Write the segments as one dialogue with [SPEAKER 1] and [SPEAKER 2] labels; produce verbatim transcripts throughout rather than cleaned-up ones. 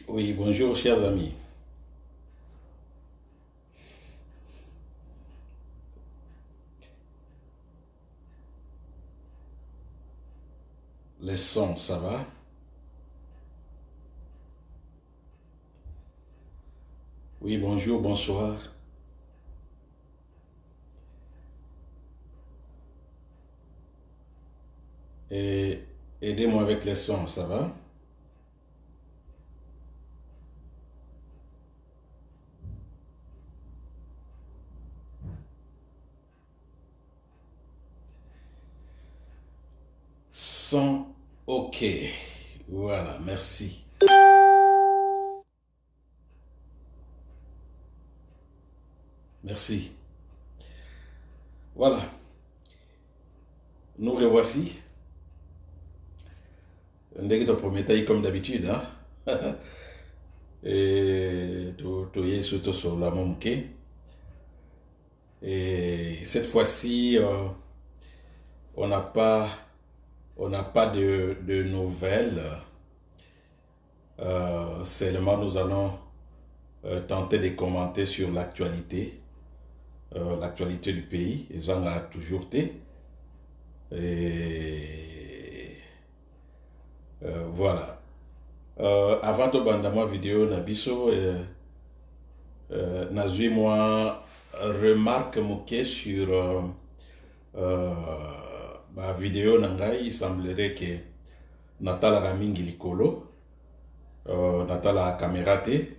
[SPEAKER 1] Oui, bonjour chers amis. Les sons, ça va? Oui, bonjour, bonsoir. Et aidez-moi avec les sons, ça va? Son, ok. Voilà, merci. Merci. Voilà. Nous revoici. Ndenge to promettai comme d'habitude, hein? Et tu es surtout sur la momke. Et cette fois-ci, euh, on n'a pas, on n'a pas de, de nouvelles. Euh, seulement, nous allons euh, tenter de commenter sur l'actualité, euh, l'actualité du pays. Ils en ont toujours été. Et euh, voilà. Euh, avant de bandama vidéo nabiso, euh, euh, nazui moi remarque moquée sur euh, euh, ma vidéo nangai. Il semblerait que Natala Ramingi Likolo, euh, Natala Camerate.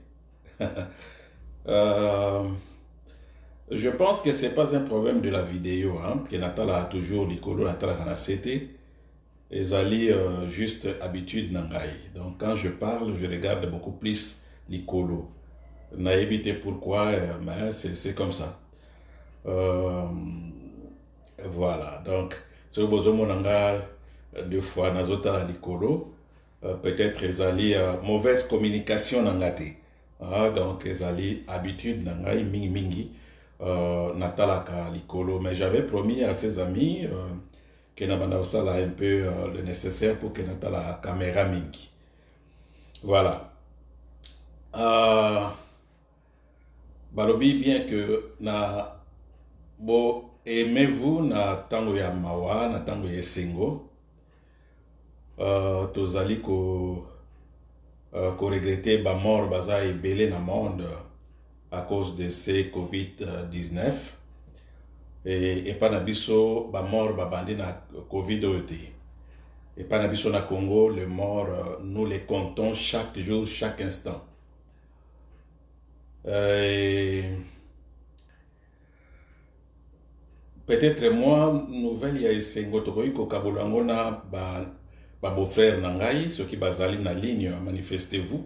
[SPEAKER 1] euh, je pense que c'est pas un problème de la vidéo, hein, que Natala a toujours Likolo, Natala Kanasete. Et Zali, euh, juste habitude nangai. Donc quand je parle, je regarde beaucoup plus l'icolo. N'a évité pourquoi, euh, mais c'est comme ça. Euh, voilà. Donc, ce besoin monanga deux fois nazota l'icolo. Euh, Peut-être Zali euh, mauvaise communication nangate. Ah, donc Zali habitude nangai mingi mingi. Euh, natalaka l'icolo. Mais j'avais promis à ses amis. Euh, que Nabanda a un peu euh, le nécessaire pour que Nata la caméra mingi. Voilà. Euh, balobi bien que na bo aimez-vous na tango ya mawa na tango ya singo. Euh, tozali ko euh, ko regretter ba mort baza ebele na monde à cause de ces COVID dix-neuf. Et, et pas na biso ba mort ba bandi na COVID oyo te. Et pas na biso na Congo, les morts, nous les comptons chaque jour, chaque instant. Euh, Peut-être moi, nouvelle il y a Esengo Tokoyi ko kabolango na ba ba beau-frère nangai, ceux qui bazali na ligne, manifestez-vous.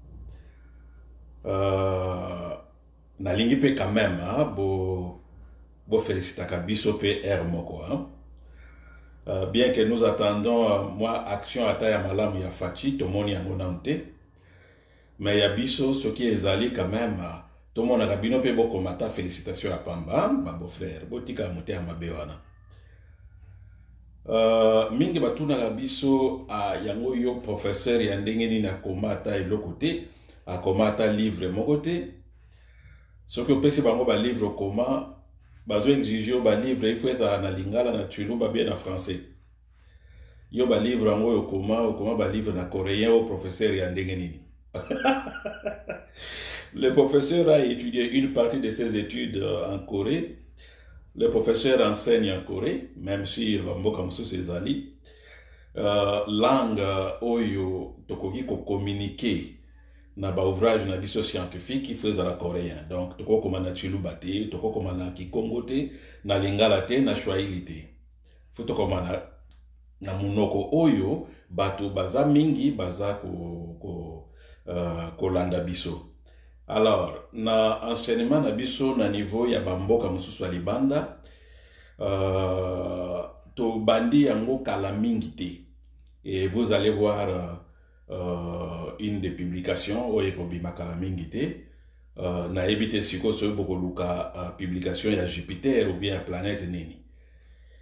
[SPEAKER 1] Euh, na lingi pe quand même, hein, bo bo félicitaka biso pe R moko, hein. Euh, bien que nous attendons, euh, moi, action à taille à malam ya fachi, tout le monde y a monté. Mais il y a biso, ce qui est allé quand même, euh, tout le monde a bino pe boko mata, félicitations à Pamba, ma beau-frère, botika monté à Mabewana. Euh, mingi batuna la biso a yango yo professeur ya ndenge ni na komata et l'autre côté, a komata livre mon côté. Ce que pesi bango ba livre comment bazo exiger ba livre il faut ça na lingala na tshulu ba bien en français. Yo ba livre ngo yo comment comment ba livre na coréen au professeur ya ndenge nini. Le professeur a étudié une partie de ses études en Corée. Le professeur enseigne en Corée, même si Mboka Moussou Ezali. Euh, langue oyo tokoki ko communiquer na ba ouvrage na biso scientifique qui faisait la coréen. Donc toko koma na Chiluba te, toko koma na Kikongo te, na Lingala te, na Swahili te. Futo koma na na munoko oyo bato baza mingi baza ko ko uh, kolanda biso. Alors na enseignement na biso na niveau ya bamboka mususu libanda uh, to bandi yango kala mingi te. Et vous allez voir uh, uh, une des publications oyo kobima kala mingi te. Uh, na ebite siko so boko luka uh, publication ya Jupiter ou bien la planète nini.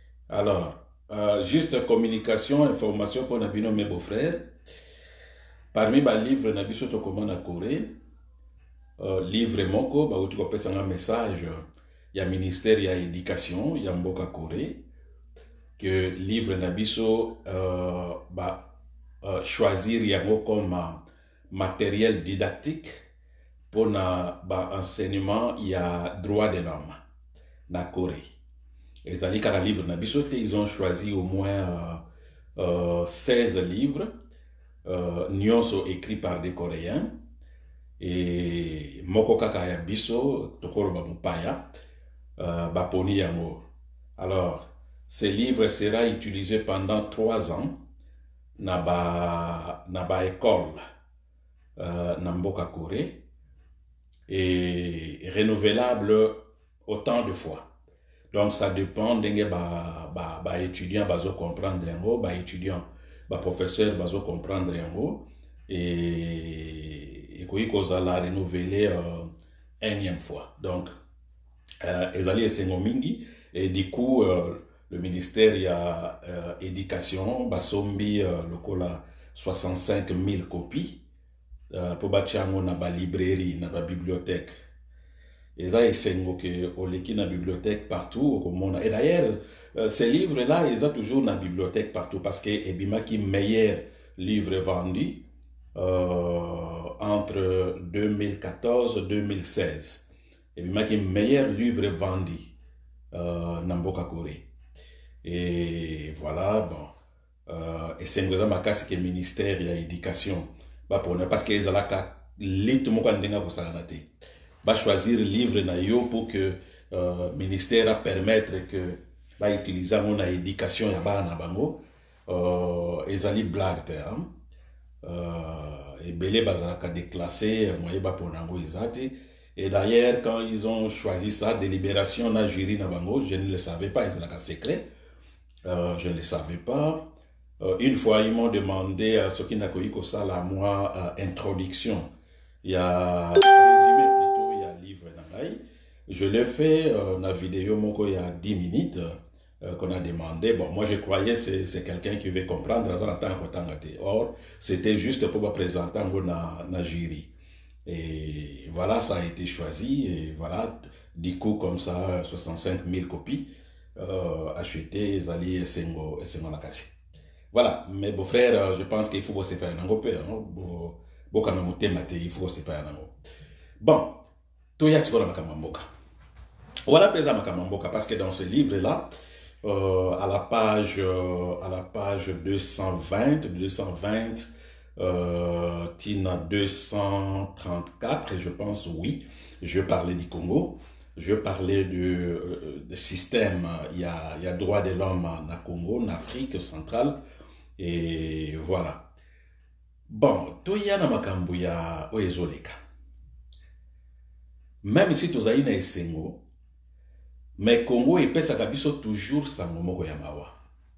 [SPEAKER 1] Alors Euh, juste communication, information pour nos mes beaux-frères. parmi les livres na biso to comment na Corée, euh, livre moko ba uti ko pesa un message, il y a ministère, il y a éducation, il y a mboka Corée que livre na biso euh, ba euh, choisir yango comme euh, matériel didactique pour na ba enseignement, il y a droit de l'homme na Corée. Et les livres na biso te, ils ont choisi au moins euh, euh, seize livres euh, nyonso écrits par des Coréens et moko kaka ya biso tokolo ba mupaya euh, ba poni yango. Alors ce livre sera utilisé pendant trois ans na ba na ba école euh, na mboka Corée et renouvelable autant de fois. Donc ça dépend d'engue ba ba ba étudiant bazo comprendre yango, ba étudiant ba professeur bazo comprendre yango et et koji kozala renouveler euh, énième fois. Donc euh, ezali esengo mingi et du coup euh, le ministère il y a euh, éducation basombi euh, lokola soixante-cinq mille copies euh, pour batiango na ba librairie na ba bibliothèque. Et ça, c'est que na bibliothèque partout au monde. Et d'ailleurs, euh, ces livres-là, ils ont toujours na bibliothèque partout parce que ebima qui meilleur livre vendu euh, entre deux mille quatorze et deux mille seize. Ebima qui meilleur livre vendu euh, na mboka Corée. Et voilà, bon. Euh, et c'est une chose que le ministère de l'éducation va pour parce que ils ont la lit mo kan denga ko saganate. Va choisir livre na yo pour que euh, ministère a permettre que va utiliser mon éducation ya bana bango euh ezali blague te hein euh et belé bazaka déclassé moyen ba pour nango ezati. Et d'ailleurs quand ils ont choisi ça délibération na jury na bango, je ne le savais pas, ils ont secret, euh, je ne le savais pas. Euh, une fois ils m'ont demandé à ce qui n'a connu que ça la moi euh, introduction, il y a résumé. Je l'ai fait euh, dans la vidéo moko il y a dix minutes euh, qu'on a demandé. Bon, moi je croyais que c'est quelqu'un qui veut comprendre. Or, c'était juste pour me présenter dans la jury. Et voilà, ça a été choisi. Et voilà, du coup, comme ça, soixante-cinq mille copies euh, achetées, Zali et Sengo et Sengo Nakasi. Voilà, mes beaux-frères, je pense qu'il faut se faire un européen. Il faut se faire un Bon. Toya sikola makamamboka. Voilà pesa makamamboka parce que dans ce livre-là, euh, à la page euh, à la page deux cent vingt, euh, Tina deux cent trente-quatre, je pense, oui, je parlais du Congo, je parlais du euh, de système, il y a il y a droit de l'homme en Congo, en Afrique centrale et voilà. Bon, toya na makambo ya oezoleka. Même si tu as une esengo, mais Congo et Pesaka biso toujours sa momoko ya mawa.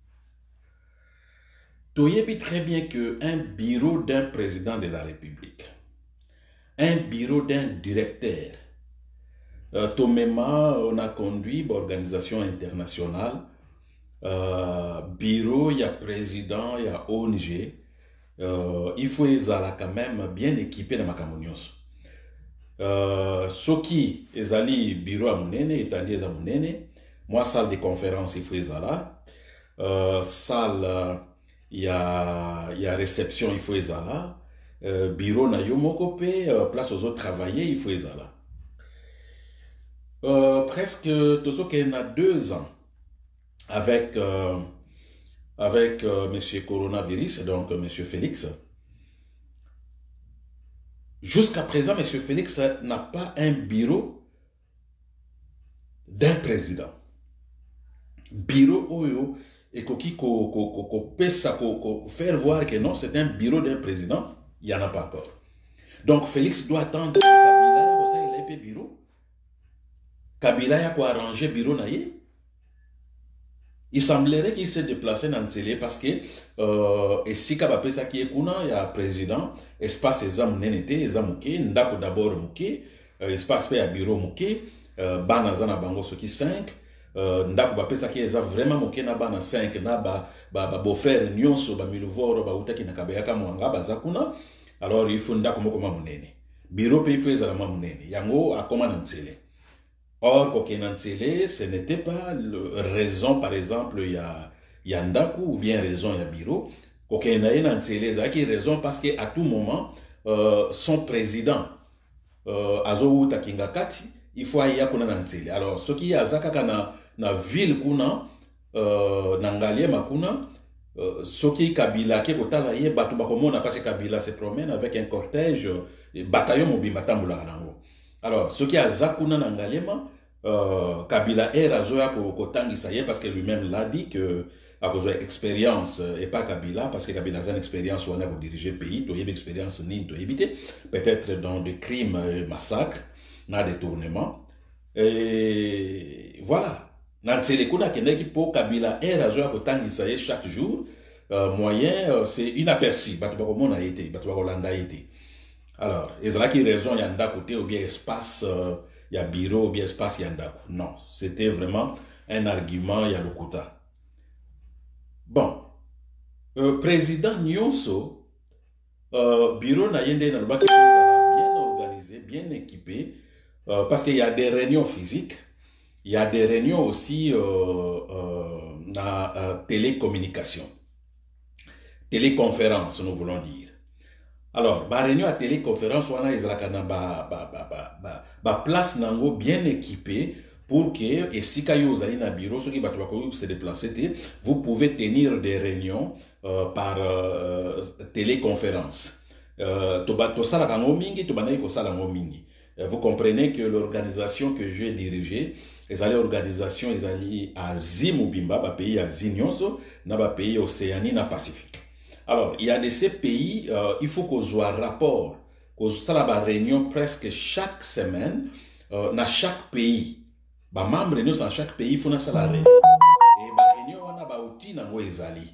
[SPEAKER 1] Tu sais très bien que un bureau d'un président de la République, un bureau d'un directeur, euh, Tomema, on a conduit l'organisation internationale, euh, bureau, il y a président, il y a O N G, euh, il faut les avoir quand même bien équipés dans ma camonioso. Euh, Soki ezali bureau à munene etandi eza munene, moi salle de conférence il faut ezala euh, salle il y a il y a réception il faut ezala euh, bureau na yo moko pe euh, place aux autres travailler il faut ezala euh, presque tozo qu'il y a deux ans avec euh, avec euh, monsieur coronavirus donc euh, monsieur Félix. Jusqu'à présent, M. Félix n'a pas un bureau d'un président. Bureau Oyo et qui peut faire voir que non, c'est un bureau d'un président, il n'y en a pas encore. Donc Félix doit attendre que Kabila ait un bureau. Kabila a quoi arranger bureau naïe. Il semblerait qu'il s'est déplacé dans le télé parce que euh, et si Kabapé ça qui est kuna, il y a président, espace exam nénété, exam mouké, ndako d'abord mouké, espace pe à bureau mouké, bana zana bango soki cinq, ndako bapé ça qui est vraiment mouké na bana cinq, na ba ba beau frère nyonso ba milvoro ba utaki na kabeyaka mwanga ba zakuna, Alors, il faut nda comme comment monene. Bureau pays fait la monene. Yango a comment n'antele. Or, quand n'antele, ce n'était pas le raison, par exemple, il y a, il y a ndaku ou bien raison, il y a bureau. Quand n'antele, il y a raison parce qu'à tout moment, euh, son président, euh, Azo Takingakati, il faut aller à kuna n'antele. Alors, ce qui est à Zaka na, na ville kuna, euh, nangalie makuna, Euh, Soki Kabila qui est là, il batu bakomona parce que Kabila se promène avec un cortège euh, bataillon mobimba tambula nango. Alors ce qui a zakuna nangalema euh, Kabila est razoya ko kotangisa ye parce que lui-même l'a dit que a besoin d'expérience et pas Kabila parce que Kabila a une expérience où on a pour diriger le pays, tu as une expérience ni tu éviter peut-être dans des crimes, euh, massacres, dans des tournements et voilà. Nansele kuna kendeki po Kabila est razoya kotangisa ye chaque jour euh, moyen euh, c'est inaperçu batu bakomona été batu bakolanda été. Alors ezala qui raison yanda côté ou bien espace il euh, y a bureau ou bien espace yanda. Non, c'était vraiment un argument ya lokuta. Bon, euh, président Nyonso euh, bureau na yende na baki bien organisé, bien équipé euh, parce qu'il y a des réunions physiques. Il y a des réunions aussi euh, euh, dans euh, télécommunication. Téléconférence, nous voulons dire. Alors, la réunion à téléconférence, on a une place nango bien équipée pour que, et si vous avez un bureau, ceux qui vont se déplacer, vous pouvez tenir des réunions euh, par euh, téléconférence. Euh, vous comprenez que l'organisation que je vais diriger, les organisations, les alliés à Zimubimba, un pays à Zinyonso, un pays Océanie, un Pacifique. Alors, il y a de ces pays, euh, il faut qu'on soit rapport, qu'on soit à réunion presque chaque semaine, euh, dans chaque pays. Bah, membre réunion dans chaque pays, il faut qu'on la réunion. Et bah, réunion, on a bah, outil dans les alliés.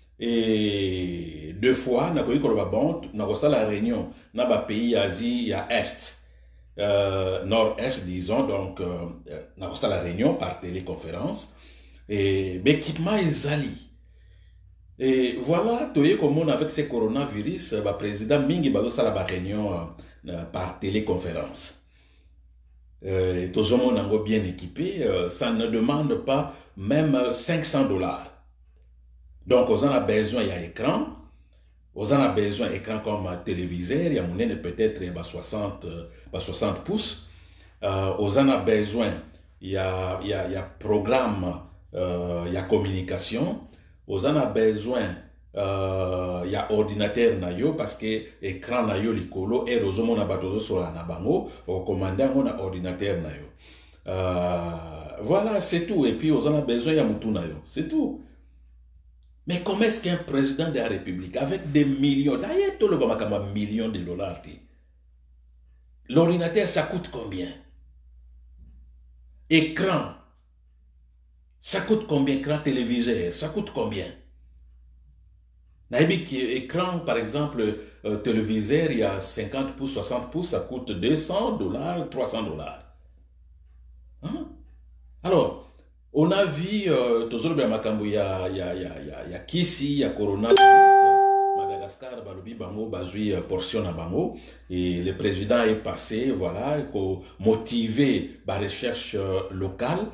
[SPEAKER 1] Et deux fois, on a eu bon, on a la réunion dans le pays Asie, à Est. Euh, nord-est, disons, donc, euh, on a la réunion par téléconférence, et l'équipement est allié. Et voilà, tu vois comment avec ce coronavirus, le président Mingi Bazo la réunion euh, par téléconférence. Euh, tout le monde est bien équipé, euh, ça ne demande pas même cinq cents dollars. Donc, on a besoin, il y a écran. On a besoin d'écran comme téléviseur, il y a moyen peut-être soixante, soixante pouces. Euh, on a besoin, il y a, il y a, il y a programme, euh, il y a communication. On a besoin, euh, il y a ordinateur nayo parce que écran nayo likolo et rozomo na batozo sur la nabango, au commandant on a ordinateur nayo. Euh, voilà, c'est tout. Et puis on a besoin, il y a mutu nayo, c'est tout. Mais comment est-ce qu'un président de la République, avec des millions, d'ailleurs, tout le monde a millions de dollars, l'ordinateur, ça coûte combien? Écran, ça coûte combien? Écran téléviseur, ça coûte combien? Écran, par exemple, euh, téléviseur, il y a cinquante pouces, soixante pouces, ça coûte deux cents dollars, trois cents dollars. Hein? Alors, on a vu, euh, toujours bien Makambo, il y a, il y a, il y a, il y a Kisi, il y a coronavirus, Madagascar, Balubi, Bango, Bazoui, portion à Bango, et le président est passé, voilà, pour motiver la recherche euh, locale,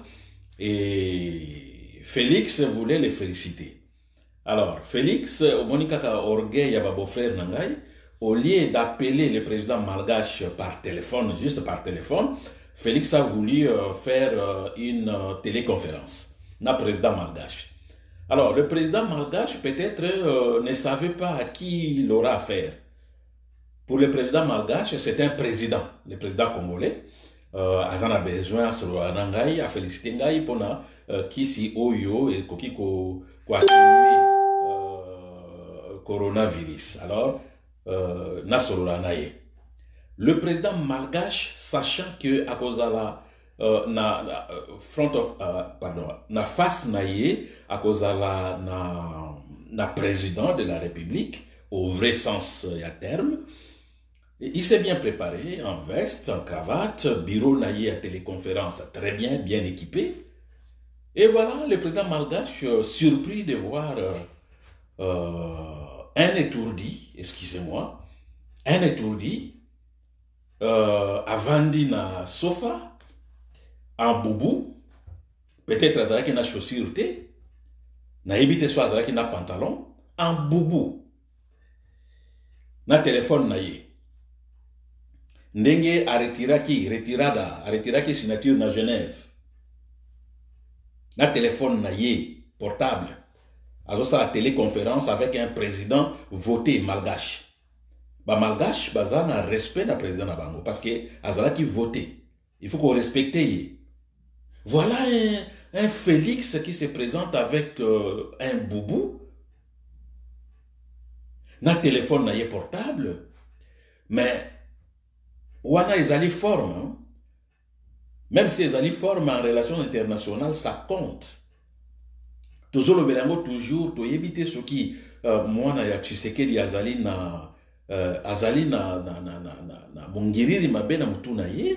[SPEAKER 1] et Félix voulait les féliciter. Alors, Félix, Monika Orgueil, à Babo frère Nangai, au lieu d'appeler le président malgache par téléphone, juste par téléphone, Félix a voulu euh, faire euh, une euh, téléconférence, le président malgache. Alors, le président malgache, peut-être, euh, ne savait pas à qui il aura affaire. Pour le président malgache, c'est un président, le président congolais. Euh, Azan a besoin, a félicité Ngai pour qui si Oyo et qui a atténué le coronavirus. Alors, euh, na Naye. Le président malgache, sachant que à cause de la euh, na, na front of uh, pardon na face naie à cause de la na, na président de la République au vrai sens euh, à terme, il s'est bien préparé en veste, en cravate, bureau naie à téléconférence très bien, bien équipé. Et voilà, le président malgache euh, surpris de voir euh, euh, un étourdi, excusez-moi, un étourdi, euh, a vendu na sofa, en boubou, peut-être azalaki na chaussure te, na ebite so azalaki na pantalon, en boubou, na téléphone na ye. Ndenge a retiraki, retirada, a retiraki signature na Genève. Na téléphone na ye, portable. Azo sa la téléconférence avec un président voté malgache. Ba malgache, baza na respect na président na bango. Parce que azala ki voté. Il faut qu'on respecte ye. Voilà un, un Félix qui se présente avec euh, un boubou. Na téléphone na ye portable. Mais, wana ezali forme. Hein? Même si ezali forme en relations internationales, ça compte. Toujours le belango, toujours, to éviter ce qui, moi, na ya Tshisekedi azali na, euh, azali na, na, na, na, na, na, mongiriri mabena mutuna ye.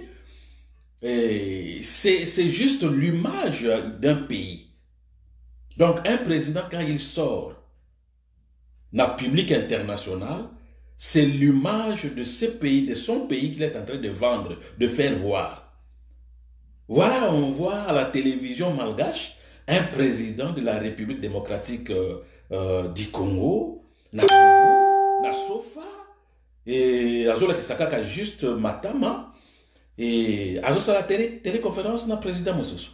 [SPEAKER 1] C'est juste l'image d'un pays. Donc, un président, quand il sort dans le public international, c'est l'image de ce pays, de son pays qu'il est en train de vendre, de faire voir. Voilà, on voit à la télévision malgache un président de la République démocratique euh, euh, du Congo, na Boubou, na Sofa, et Azola Kisakaka juste Matama, et Azola la télé, téléconférence na président Moussousou.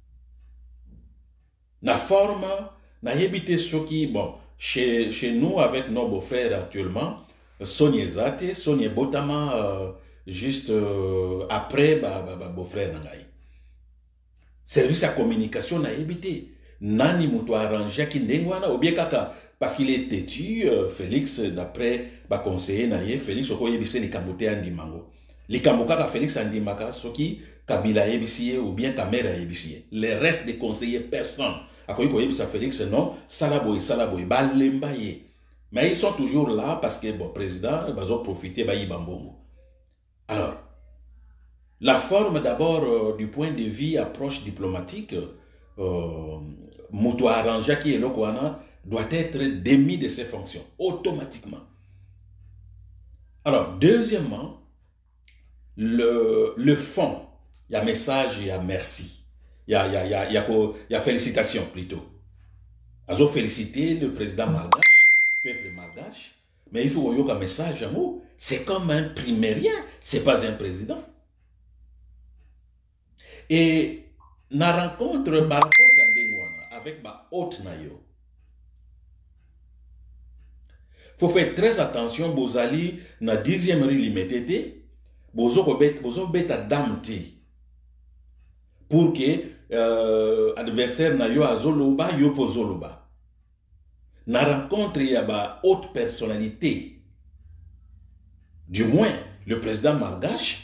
[SPEAKER 1] Na forme, na yébité Soki, bon, chez, chez nous, avec nos beaux-frères actuellement, Sonia Zate, Sonia Botama, euh, juste euh, après, bah, bah, bah, beau-frère Nangaï. Service à communication na évité. Nani muto arrangé qui ndengwana ou bien kaka parce qu'il est têtu, euh, Félix d'après ba conseiller naie Félix oko yebise li kambote andi mango. Li kamboka ka Félix andi maka soki Kabila yebisiye ou bien Kamera yebisiye. Les restes des conseillers personne. Akoyi ko yebisa Félix non, salaboy salaboy balemba ye. Mais ils sont toujours là parce que bon président bazo profiter ba yibambongo. Alors la forme d'abord euh, du point de vue approche diplomatique, euh, Moutou Aranja qui est Lokwana doit être démis de ses fonctions automatiquement. Alors, deuxièmement, le, le fond, il y a message, il y a merci, il y a, il y a, il y a, il y a, il y a félicitations plutôt. Azo féliciter le président malgache, peuple malgache, mais il faut qu'il y ait un message à vous. C'est comme un primérien, c'est pas un président. Et na rencontre, ma rencontre avec ma haute nayo. Faut faire très attention, bozali na dixième rue limitée, bozo kobet, bozo beta damte. Pour que euh, adversaire na yo azoloba, yo pozoloba. Na rencontre y a ba haute personnalité. Du moins, le président malgache.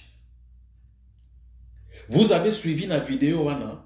[SPEAKER 1] Vous avez suivi la vidéo, Anna.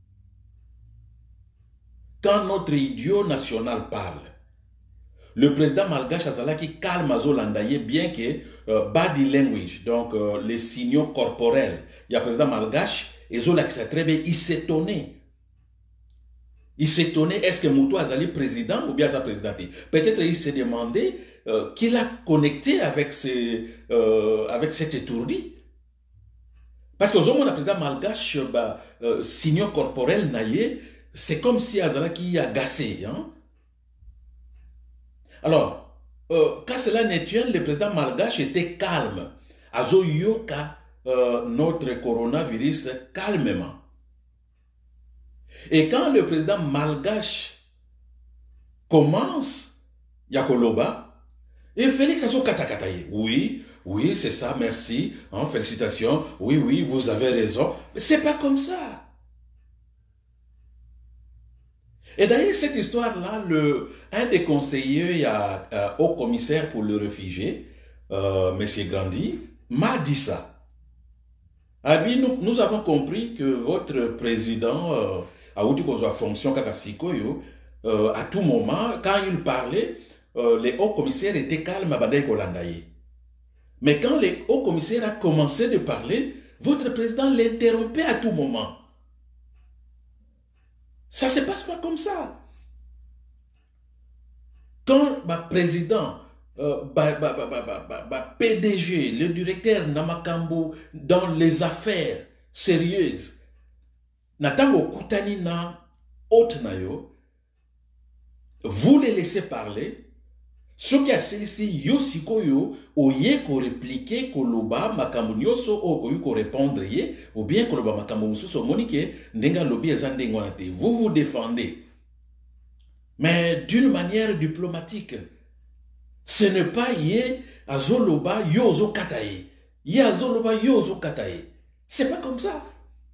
[SPEAKER 1] Quand notre idiot national parle, le président malgache Azalaki calme Azolandaye, bien que euh, body language, donc euh, les signaux corporels, il y a le président malgache, et Zolaki sait très bien, il s'étonnait. Il s'étonnait, est-ce que Moutou Azali président ou bien sa présidenté? Peut-être il s'est demandé euh, qu'il a connecté avec, ce, euh, avec cet étourdi. Parce que aujourd'hui, le président malgache, bah, euh, signaux corporels naïe, c'est comme si Azala qui a gassé. Hein? Alors, euh, quand cela n'est tient, le président malgache était calme. Azo yoka euh, notre coronavirus calmement. Et quand le président malgache commence, Yakoloba, et Félix Azo katakataye, oui, oui, c'est ça, merci, hein, félicitations, oui, oui, vous avez raison. Mais c'est pas comme ça. Et d'ailleurs, cette histoire-là, le, un des conseillers, il y a euh, au commissaire pour le réfugié, euh, M. Gandhi, m'a dit ça. Ah oui, nous, nous avons compris que votre président, euh, a eu une fonction euh, à tout moment, quand il parlait, euh, les hauts commissaires étaient calmes à Bandai Kolandaye. Mais quand le haut commissaire a commencé de parler, votre président l'interrompait à tout moment. Ça ne se passe pas comme ça. Quand le président euh, bah, bah, bah, bah, bah, bah, bah, P D G, le directeur Namakambo, dans les affaires sérieuses, Natango Koutani na haute na yo, vous les laissez parler. Ce qui a ceci, yo sikoyo, oye ko répliquer koloba makambo nyoso o ko yuko répondre ye, ou bien koloba makambo mususo monike, ndenga lobi ezande ngwanate. Vous vous défendez. Mais d'une manière diplomatique. Ce n'est pas ye azoloba yozo kataye. Ye azoloba yozo kataye. C'est pas comme ça.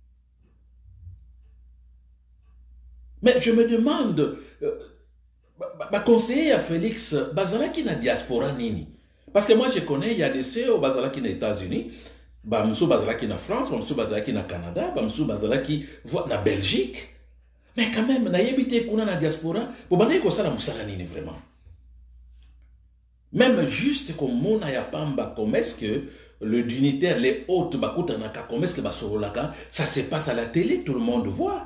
[SPEAKER 1] Mais je me demande, euh, bah, conseiller à Félix, Bazalaki na diaspora nini. Parce que moi je connais, il y a des C E O Bazalaki na États-Unis, bah Moussou Bazalaki na France, Moussou Bazalaki na Canada, bah Moussou Bazalaki na Belgique. Mais quand même, na yebite kuna na diaspora, pour banaye ko sala musala nini vraiment. Même juste comme mon ayapamba, comment est-ce que le dignitaire, les hôtes, bakuta naka, comment est-ce que basorolaka, ça se passe à la télé, tout le monde voit.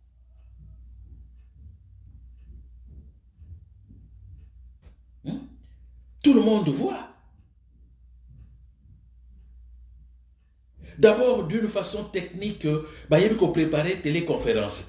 [SPEAKER 1] Tout le monde voit. D'abord, d'une façon technique, bah, il faut préparer téléconférence.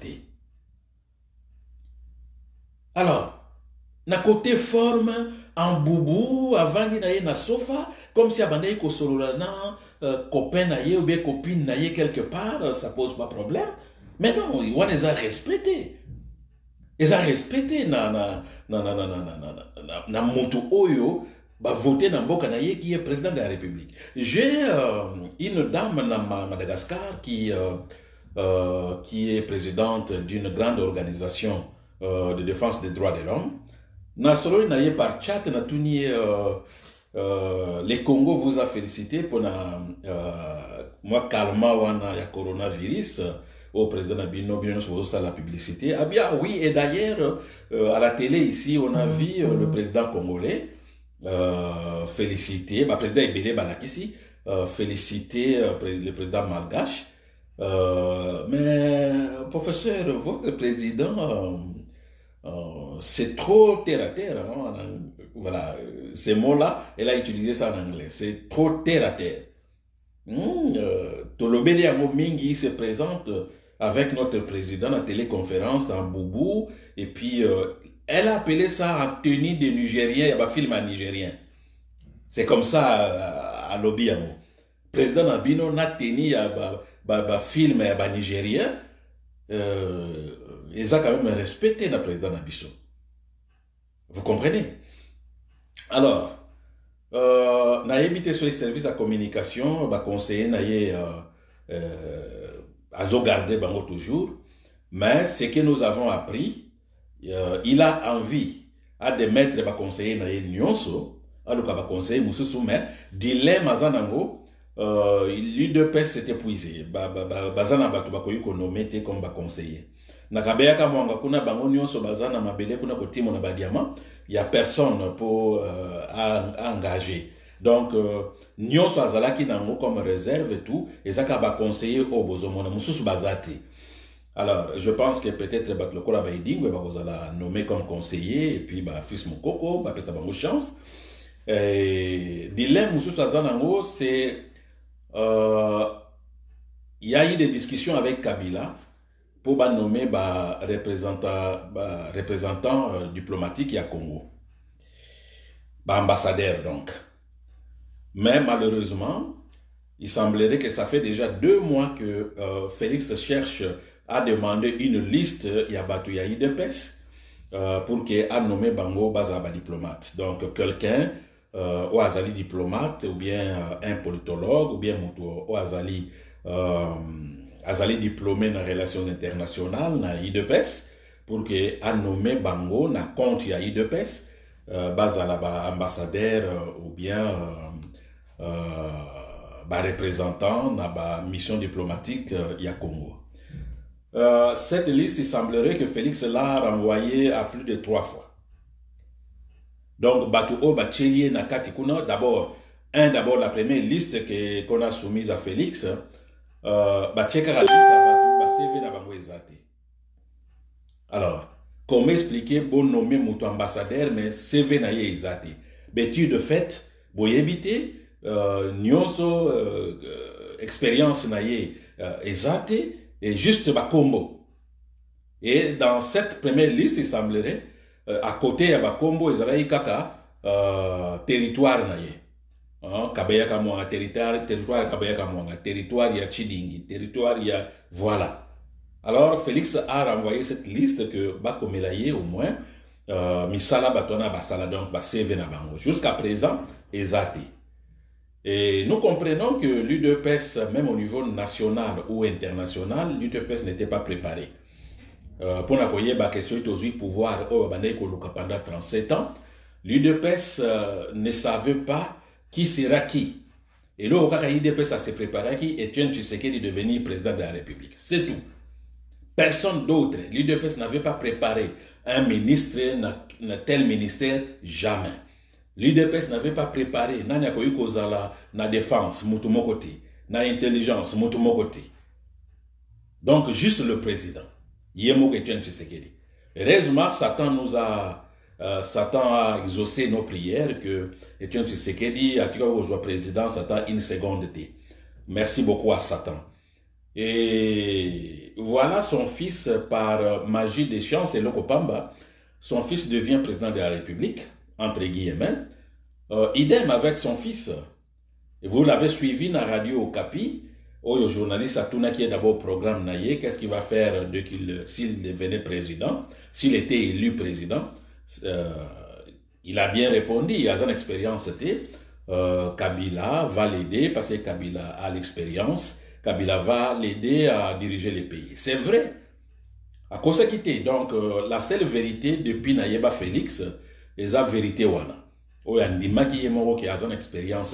[SPEAKER 1] Alors, na côté forme, en boubou, avant d'y aller na sofa, comme si abandonné ko sololana, copain naïe ou bien copine naïe quelque part, ça pose pas problème. Mais non, on les a respectés. Ils ont respecté na na na na na na na na na moto oyo ba voté na mboka na ye qui est président de la République. J'ai euh, une dame na Madagascar qui euh, euh, qui est présidente d'une grande organisation euh, de défense des droits de l'homme. Na solo na ye par chat na tuni euh, euh, les Congo vous a félicité pour na euh, moi calma wana ya coronavirus. Au président Nabino, bien sûr, la publicité. Ah bien, oui, et d'ailleurs, euh, à la télé ici, on a vu euh, le président congolais euh, féliciter, bah, président Ebele Balakissi, euh, féliciter euh, le président malgache. Euh, mais, professeur, votre président, euh, euh, c'est trop terre à terre. Hein, voilà, ces mots-là, elle a utilisé ça en anglais. C'est trop terre à terre. Mmh, euh, Tolobeli Mingi se présente avec notre président en téléconférence dans Boubou, et puis euh, elle a appelé ça en tenue de Nigérien, il y a un film en Nigérien. C'est comme ça à, à Lobiamo. Président Nabino n'a tenu un film en Nigérien, euh, ils ont quand même respecté le président Nabiso. Vous comprenez? Alors, Euh, na évité sur les services de communication, bah conseiller na yé euh, euh, à garder bango toujours, mais ce que nous avons appris, euh, il a envie à de mettre bah conseiller na yé nyonso, alors que bah conseiller musu soumet, dilemme azanango, euh, l'U D P S s'est épuisé, bah bah bah bazana batu ba koyiko nomete comme bah conseiller. Nakabeya kama wanga kuna bango nyonso bazana mabele kuna kotimo na badiama. Il n'y a personne pour euh, à, à engager. Donc, nous sommes qui n'ont comme réserve et tout, et ça va conseiller au bozomona, mususu bazati. Alors, je pense que peut-être que le cola baiding, vous allez nommer comme conseiller, et puis bah fils mokoko, bah ça va une chance. Et dilemme mususu azanango, c'est euh, il y a eu des discussions avec Kabila pour bah, nommer bah, représentant, bah, représentant euh, diplomatique à Congo. Bah, ambassadeur donc. Mais malheureusement, il semblerait que ça fait déjà deux mois que euh, Félix cherche à demander une liste Yabatu Yahi de P E S euh, pour qu'il a nommé Bango Bazaba diplomate. Donc quelqu'un euh, ou Azali diplomate, ou bien euh, un politologue, ou bien ou Azali euh, Azali diplômé dans les relations internationales, dans I D P E S, pour que a nommé Bango na compte ya I D P E S, euh, bazala ambassadeur euh, ou bien euh, euh, ba représentant na ba mission diplomatique euh, ya Congo. Euh, cette liste, il semblerait que Félix l'a renvoyée à plus de trois fois. Donc, Batuo Bachelier Nakatikuna, d'abord, un, d'abord, la première liste qu'on a soumise à Félix, Euh, alors, comment expliquer bon nommer mon ambassadeur, mais C V na ye exate. Bétude de fait, boyébité, euh, nyonso, euh, euh, expérience naye, euh, ezate, et juste Bakombo. Et dans cette première liste, il semblerait, euh, à côté de Bakombo, Ezalaï Kaka, euh, territoire naye. Hein, Kabayaka Mwanga, territoire, territoire Kabayaka Mwanga, territoire ya Chidingi, territoire ya, voilà. Alors, Félix a renvoyé cette liste que Bakomelaye au moins, euh, Misala Batona Basala, donc Baseve Nabango. Jusqu'à présent, Ezate. Et nous comprenons que l'U D P S, même au niveau national ou international, l'U D P S n'était pas préparé. Euh, pour n'accueillir la question de pouvoir pendant trente-sept ans, l'U D P S euh, ne savait pas qui sera qui. Et là, quand l'U D P S a se préparé, qui Etienne Tshisekedi devenir président de la République. C'est tout. Personne d'autre. L'U D P S n'avait pas préparé un ministre, un tel ministère, jamais. L'U D P S n'avait pas préparé la défense, la intelligence, donc juste le président. Yemo Etienne Tshisekedi. Heureusement, Satan nous a, euh, Satan a exaucé nos prières que Etienne Tshisekedi a tiré au président, Satan une seconde T. Merci beaucoup à Satan. Et voilà son fils par magie des chances et Lokopamba. Son fils devient président de la République, entre guillemets. Euh, idem avec son fils. Et vous l'avez suivi dans la radio Okapi. Oh, le journaliste Atouna qui est d'abord programme Naye, qu'est-ce qu'il va faire de qu'il, s'il devenait président, s'il était élu président. Euh, il a bien répondu, il a une expérience. Euh, Kabila va l'aider parce que Kabila a l'expérience. Kabila va l'aider à diriger les pays. C'est vrai. À cause de donc euh, la seule vérité depuis Nayeba Félix, c'est la vérité wana. Oh, Ndima qui est mort qui a une expérience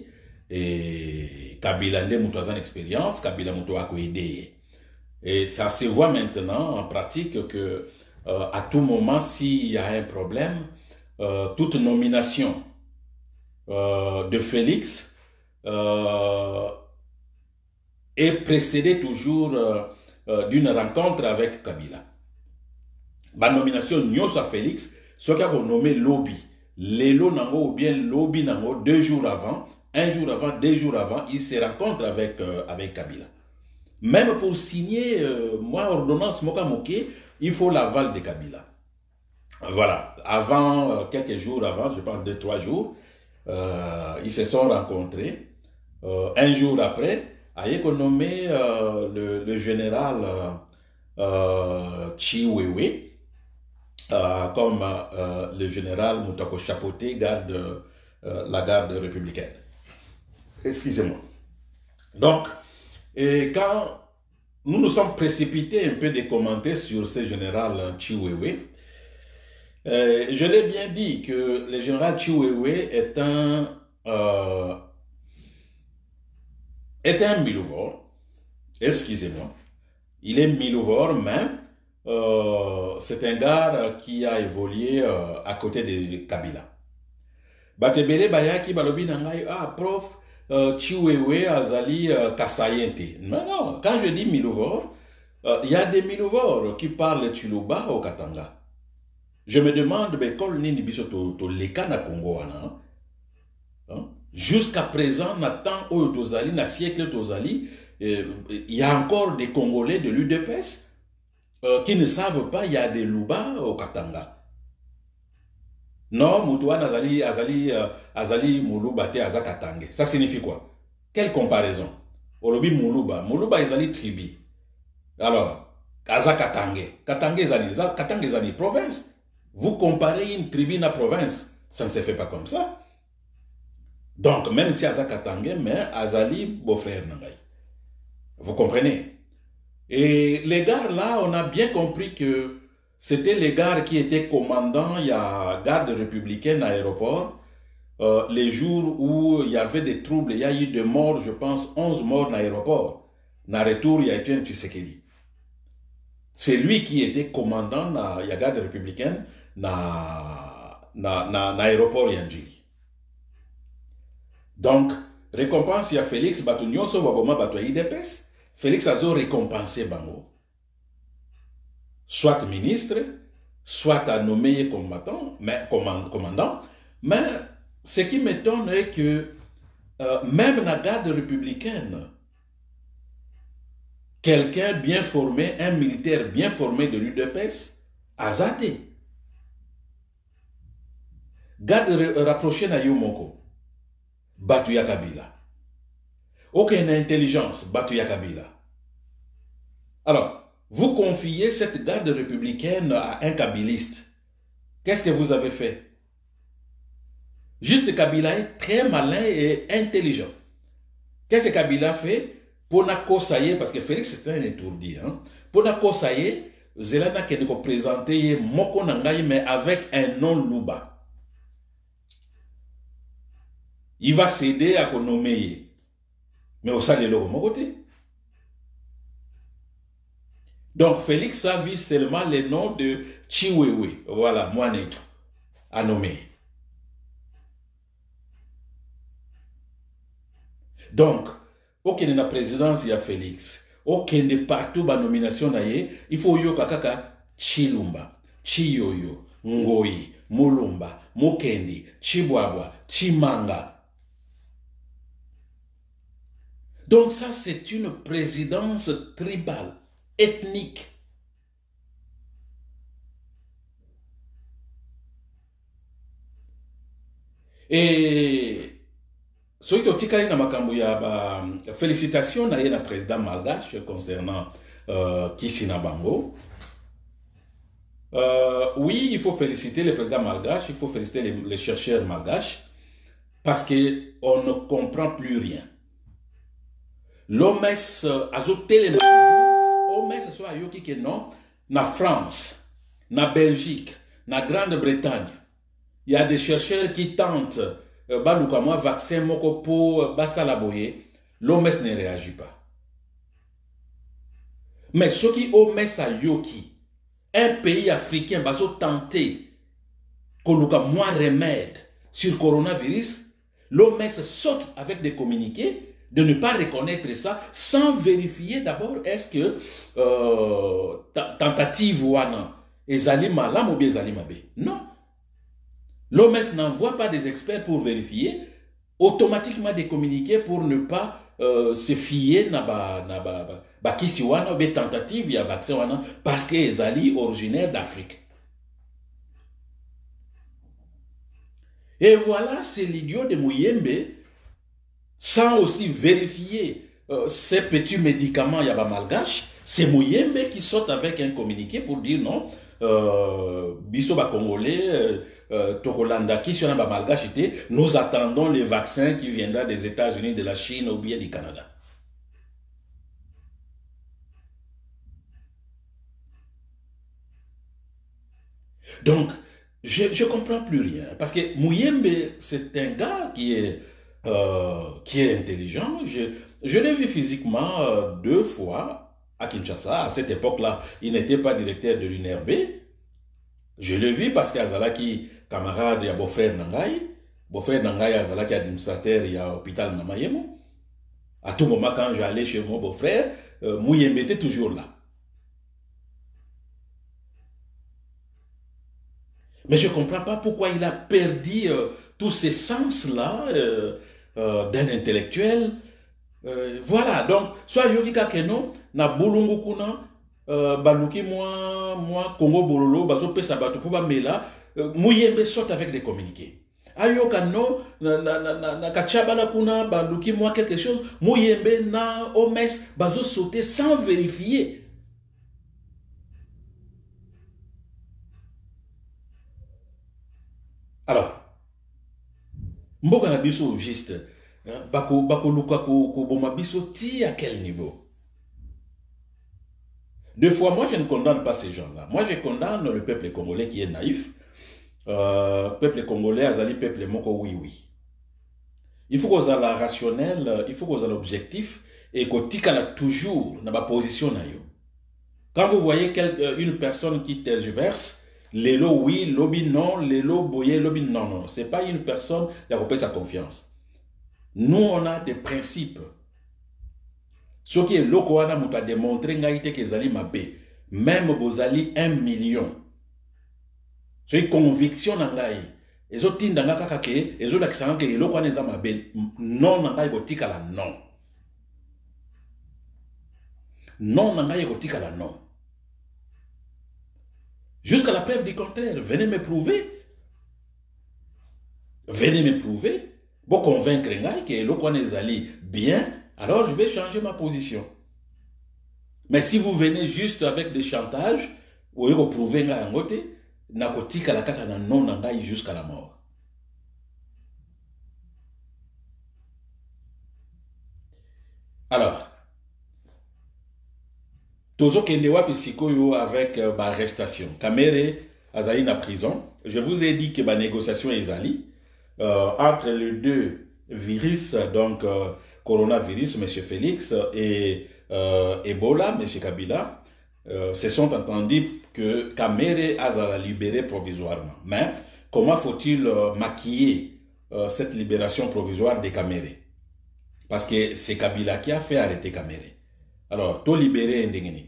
[SPEAKER 1] et Kabila n'a pas une expérience, Kabila n'a pas aidé. Et ça se voit maintenant en pratique que euh, à tout moment, s'il y a un problème, euh, toute nomination euh, de Félix euh, est précédée toujours euh, euh, d'une rencontre avec Kabila. La nomination Nyos à Félix, ce qu'on a nommé lobby. Lélo Nango ou bien lobby Nango, deux jours avant, un jour avant, deux jours avant, il se rencontre avec, euh, avec Kabila. Même pour signer, euh, moi, ordonnance Moka Moké, il faut l'aval de Kabila. Voilà. Avant, euh, quelques jours avant, je pense deux, trois jours, euh, ils se sont rencontrés. Euh, un jour après, Ayeko nommé euh, le, le général euh, Chiwewe euh, comme euh, le général Moutako Chapoté, garde, euh, la garde républicaine. Excusez-moi. Donc, et quand nous nous sommes précipités un peu de commenter sur ce général Chiwewe, euh, je l'ai bien dit que le général Chiwewe est un euh, est un Milouvore. Excusez-moi. Il est Milouvore, mais euh, c'est un gars qui a évolué euh, à côté de Kabila. Batebele Bayaki Balobi Nangai, ah, prof, euh, Chiwewe Azali euh, Kasayente. Non, non, quand je dis Milouvore, il euh, y a des Milouvores qui parlent Chiluba au Katanga. Je me demande, mais quand nini biso to to leka na Congo wana, hein? Jusqu'à présent, Nathan au Tozali, na siècle Tozali, il y a encore des Congolais de l'U D P S euh, qui ne savent pas il y a des Luba au Katanga. Non, Moutouan Azali, Azali, euh, Azali Moulouba te Azakatange. Ça signifie quoi? Quelle comparaison? Olobi Moulouba, Moulouba Azali tribi. Alors, Azakatange, Katange Zani, Katange Zani, province. Vous comparez une tribu à une province, ça ne se fait pas comme ça. Donc, même si Azaka Tangue, mais Azali, beau-frère Nangaï. Vous comprenez? Et les gars là, on a bien compris que c'était les gars qui étaient commandants, il y a garde républicaine à l'aéroport, euh, les jours où il y avait des troubles, il y a eu des morts, je pense, onze morts dans l'aéroport. Dans le retour, il y a Etienne Tshisekedi. C'est lui qui était commandant dans la garde républicaine dans l'aéroport Yanjili. Donc, récompense, il y a Félix Batunyoso, Waboma Batoyi U D P S. Félix a récompensé Bango. Soit ministre, soit à nommer combattant, mais, commandant, mais ce qui m'étonne est que euh, même la garde républicaine, quelqu'un bien formé, un militaire bien formé de l'U D P S, a zaté. Garde rapproché na Yomoko, Batuya Kabila. Aucune intelligence, Batuya Kabila. Alors, vous confiez cette garde républicaine à un kabiliste. Qu'est-ce que vous avez fait? Juste Kabila est très malin et intelligent. Qu'est-ce que Kabila fait? Pour na kosaye, parce que Félix c'est un étourdi, hein? Pour na kosaye, Zelana qui nous présenté Moko Nangaï, mais avec un nom Luba. Il va céder à qu'on nommer. Mais au sein de l'eau, mon côté. Donc Félix a vu seulement le nom de Chiwewe. Voilà, moi net à nommer. Donc, aucun de la présidence, il y a Félix. Aucun de partout, la nomination, il faut yo kakaka Chilumba, Chiyoyo, Ngoyi, Mulumba, Mukendi, Chibwabwa, Chimanga. Donc ça, c'est une présidence tribale, ethnique. Et ce qui est félicitations à la président malgache concernant euh, Kissina Bango. Euh, oui, il faut féliciter le président malgache, il faut féliciter les, les chercheurs malgaches parce qu'on ne comprend plus rien. L'O M S a zoté les O M S soit yoki que non, na France, na Belgique, na Grande-Bretagne, il y a des chercheurs qui tentent Baloukamwa vaccin moko pour Basalaboye, l'O M S ne réagit pas. Mais ce qui O M S a yoki, un pays africain va tenter qu'on ait moins remède sur le coronavirus, l'O M S saute avec des communiqués de ne pas reconnaître ça sans vérifier d'abord est-ce que euh, tentative ou non, ezali malam ou bien ezali mabe. Non. L'O M S n'envoie pas des experts pour vérifier, automatiquement des communiqués pour ne pas euh, se fier na ba na ba ba kisi wana ou bien tentative ya vaccin wana parce que ezali originaire d'Afrique. Et voilà, c'est l'idiot de Muyembe, sans aussi vérifier euh, ces petits médicaments yaba malgache, c'est Muyembe qui saute avec un communiqué pour dire non, euh, biso ba congolais, euh, Tokolanda qui sont ba malgache, nous attendons les vaccins qui viendront des États-Unis, de la Chine ou bien du Canada. Donc, je ne comprends plus rien. Parce que Muyembe, c'est un gars qui est, euh, qui est intelligent. Je, je l'ai vu physiquement euh, deux fois à Kinshasa. À cette époque-là, il n'était pas directeur de l'U N R B. Je l'ai vu parce qu'Azalaki, camarade, il y a beau-frère Nangaï. Beau-frère Nangaï, Azalaki, administrateur, il y a l'hôpital Namayemo. À tout moment, quand j'allais chez mon beau-frère, euh, Muyembe était toujours là. Mais je ne comprends pas pourquoi il a perdu euh, tous ces sens-là euh, euh, d'un intellectuel. Euh, voilà, donc, soit Yorika Keno, na Boulungu Kuna, Baluki moi, moi, Congo Bololo, Bazo Pesa Bato Pouba Mela, Muyembe saute avec des communiqués. Ayoka no, na Kachabala Kuna, Baluki moi quelque chose, Muyembe na O M S, Bazo sauter sans vérifier. Alors, Mboka na biso juste, bako bako luka ko ko boma biso ti à quel niveau? Deux fois, moi je ne condamne pas ces gens-là. Moi je condamne le peuple congolais qui est naïf. Euh, peuple congolais, azali peuple moko oui oui. Il faut qu'on ait la rationnel, il faut qu'on ait l'objectif et qu'on tika toujours dans ma position na yo. Quand vous voyez quel, une personne qui tergiverse, Lélo oui, lobby non, Lélo boye, lobby non, non. Ce n'est pas une personne qui a coupé sa confiance. Nous, on a des principes. Ce qui est loko wana mouta démontré ngaïté que zali mabé. Même bozali un million. C'est une conviction nangaï. ezotindanga kaka ke ezolakisanga ke eloko wana eza mabe non na ngai kotikala non non na ngai kotikala non jusqu'à la preuve du contraire. Venez me prouver venez me prouver pour convaincre ngai que eloko wana ezali bien, alors je vais changer ma position. Mais si vous venez juste avec des chantages ou vous prouvez ngai ngote na kotikala kaka na non na ngai jusqu'à la mort. Alors, Tozo Kendewa Pisikoyo avec euh, bah, arrestation. Kamere Azaï na prison. Je vous ai dit que la négociation est allée euh, entre les deux virus, donc euh, coronavirus, M. Félix, et euh, Ebola, M. Kabila, euh, se sont entendus que Kamere a libéré provisoirement. Mais comment faut-il euh, maquiller euh, cette libération provisoire de Kamere? Parce que c'est Kabila qui a fait arrêter Kamere. Alors, tout libéré Ndengenini.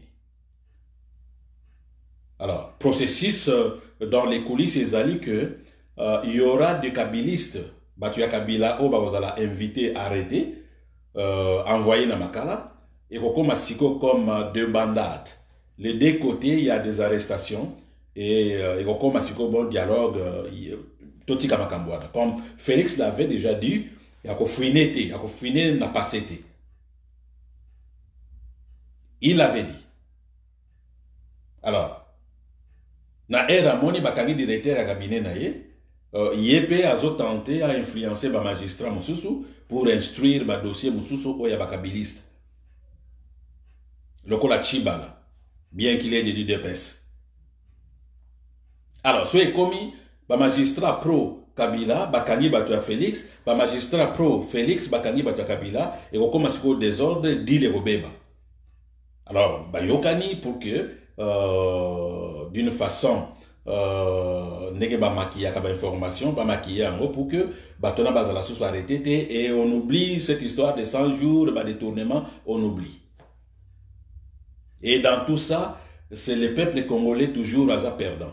[SPEAKER 1] Alors, processus euh, dans les coulisses, ils ont dit que euh, il y aura des kabilistes. Batuya Kabila, oh, bah, vous allez inviter, arrêter, euh, envoyer dans Makala. Et comme comme deux bandades. Les deux côtés, il y a des arrestations. Et euh, comme bon dialogue, tout euh, comme Félix l'avait déjà dit, il y a qu'au fouiner, il y a qu'au fouiner, n'a pas été. Il l'avait dit. Alors, na era moni bakani directeur à cabinet na ye, yépe a tenté à influencer ba magistrat mususu pour instruire ba dossier mususu ou ya bakabiliste. Le kola Chibala, bien qu'il ait des D P S. Alors, ce est commis, ba magistrat pro Kabila, bakani batua Félix, ba magistrat pro Félix, bakani batua Kabila, et au commence au désordre, dit les Robeba. Alors, bah, yokani pour que, euh, d'une façon, euh, nege ba maquiller kaba information, ba maquiller en gros pour que, bah, tona bazala soit arrêté et on oublie cette histoire de cent jours, bah, détournement, on oublie. Et dans tout ça, c'est le peuple congolais toujours à perdant.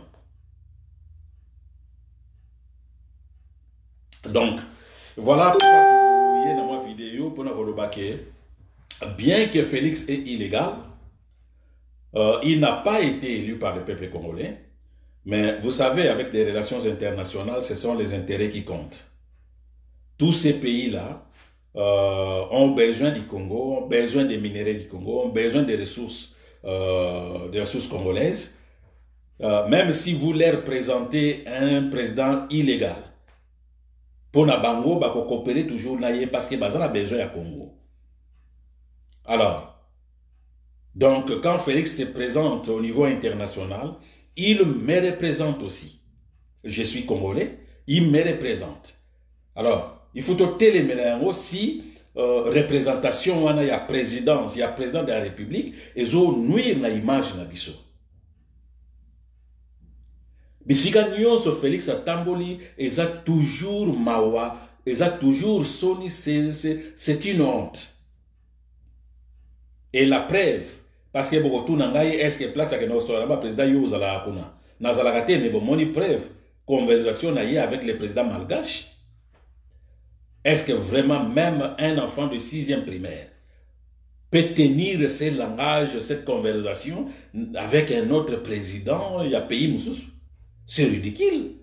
[SPEAKER 1] Donc, voilà pourquoi il y a dans ma vidéo pour nous dire bien que Félix est illégal, euh, il n'a pas été élu par le peuple congolais. Mais vous savez, avec des relations internationales, ce sont les intérêts qui comptent. Tous ces pays-là euh, ont besoin du Congo, ont besoin des minéraux du Congo, ont besoin des ressources, euh, des ressources congolaises. Euh, même si vous leur présentez un président illégal, pour Nabango, bah, coopérer toujours parce que Bazan a besoin du Congo. Alors, donc quand Félix se présente au niveau international, il me représente aussi. Je suis congolais, il me représente. Alors, il faut ôter les mélanges aussi, euh, représentation, il y a présidence, il y a président de la République, et ils ont nuire l'image de Bisso. Bisika nyonso Félix Atamboli, ils ont toujours mawa, ils ont toujours soni, c'est une honte. Et la preuve, parce que beaucoup de gens est-ce que place que notre président Yozala Akuna, Nazalakate, mais bon, mon preuve, conversation avec le président malgache. Est-ce que vraiment même un enfant de sixième primaire peut tenir ce langage, cette conversation avec un autre président, il y a pays Moussous? C'est ridicule.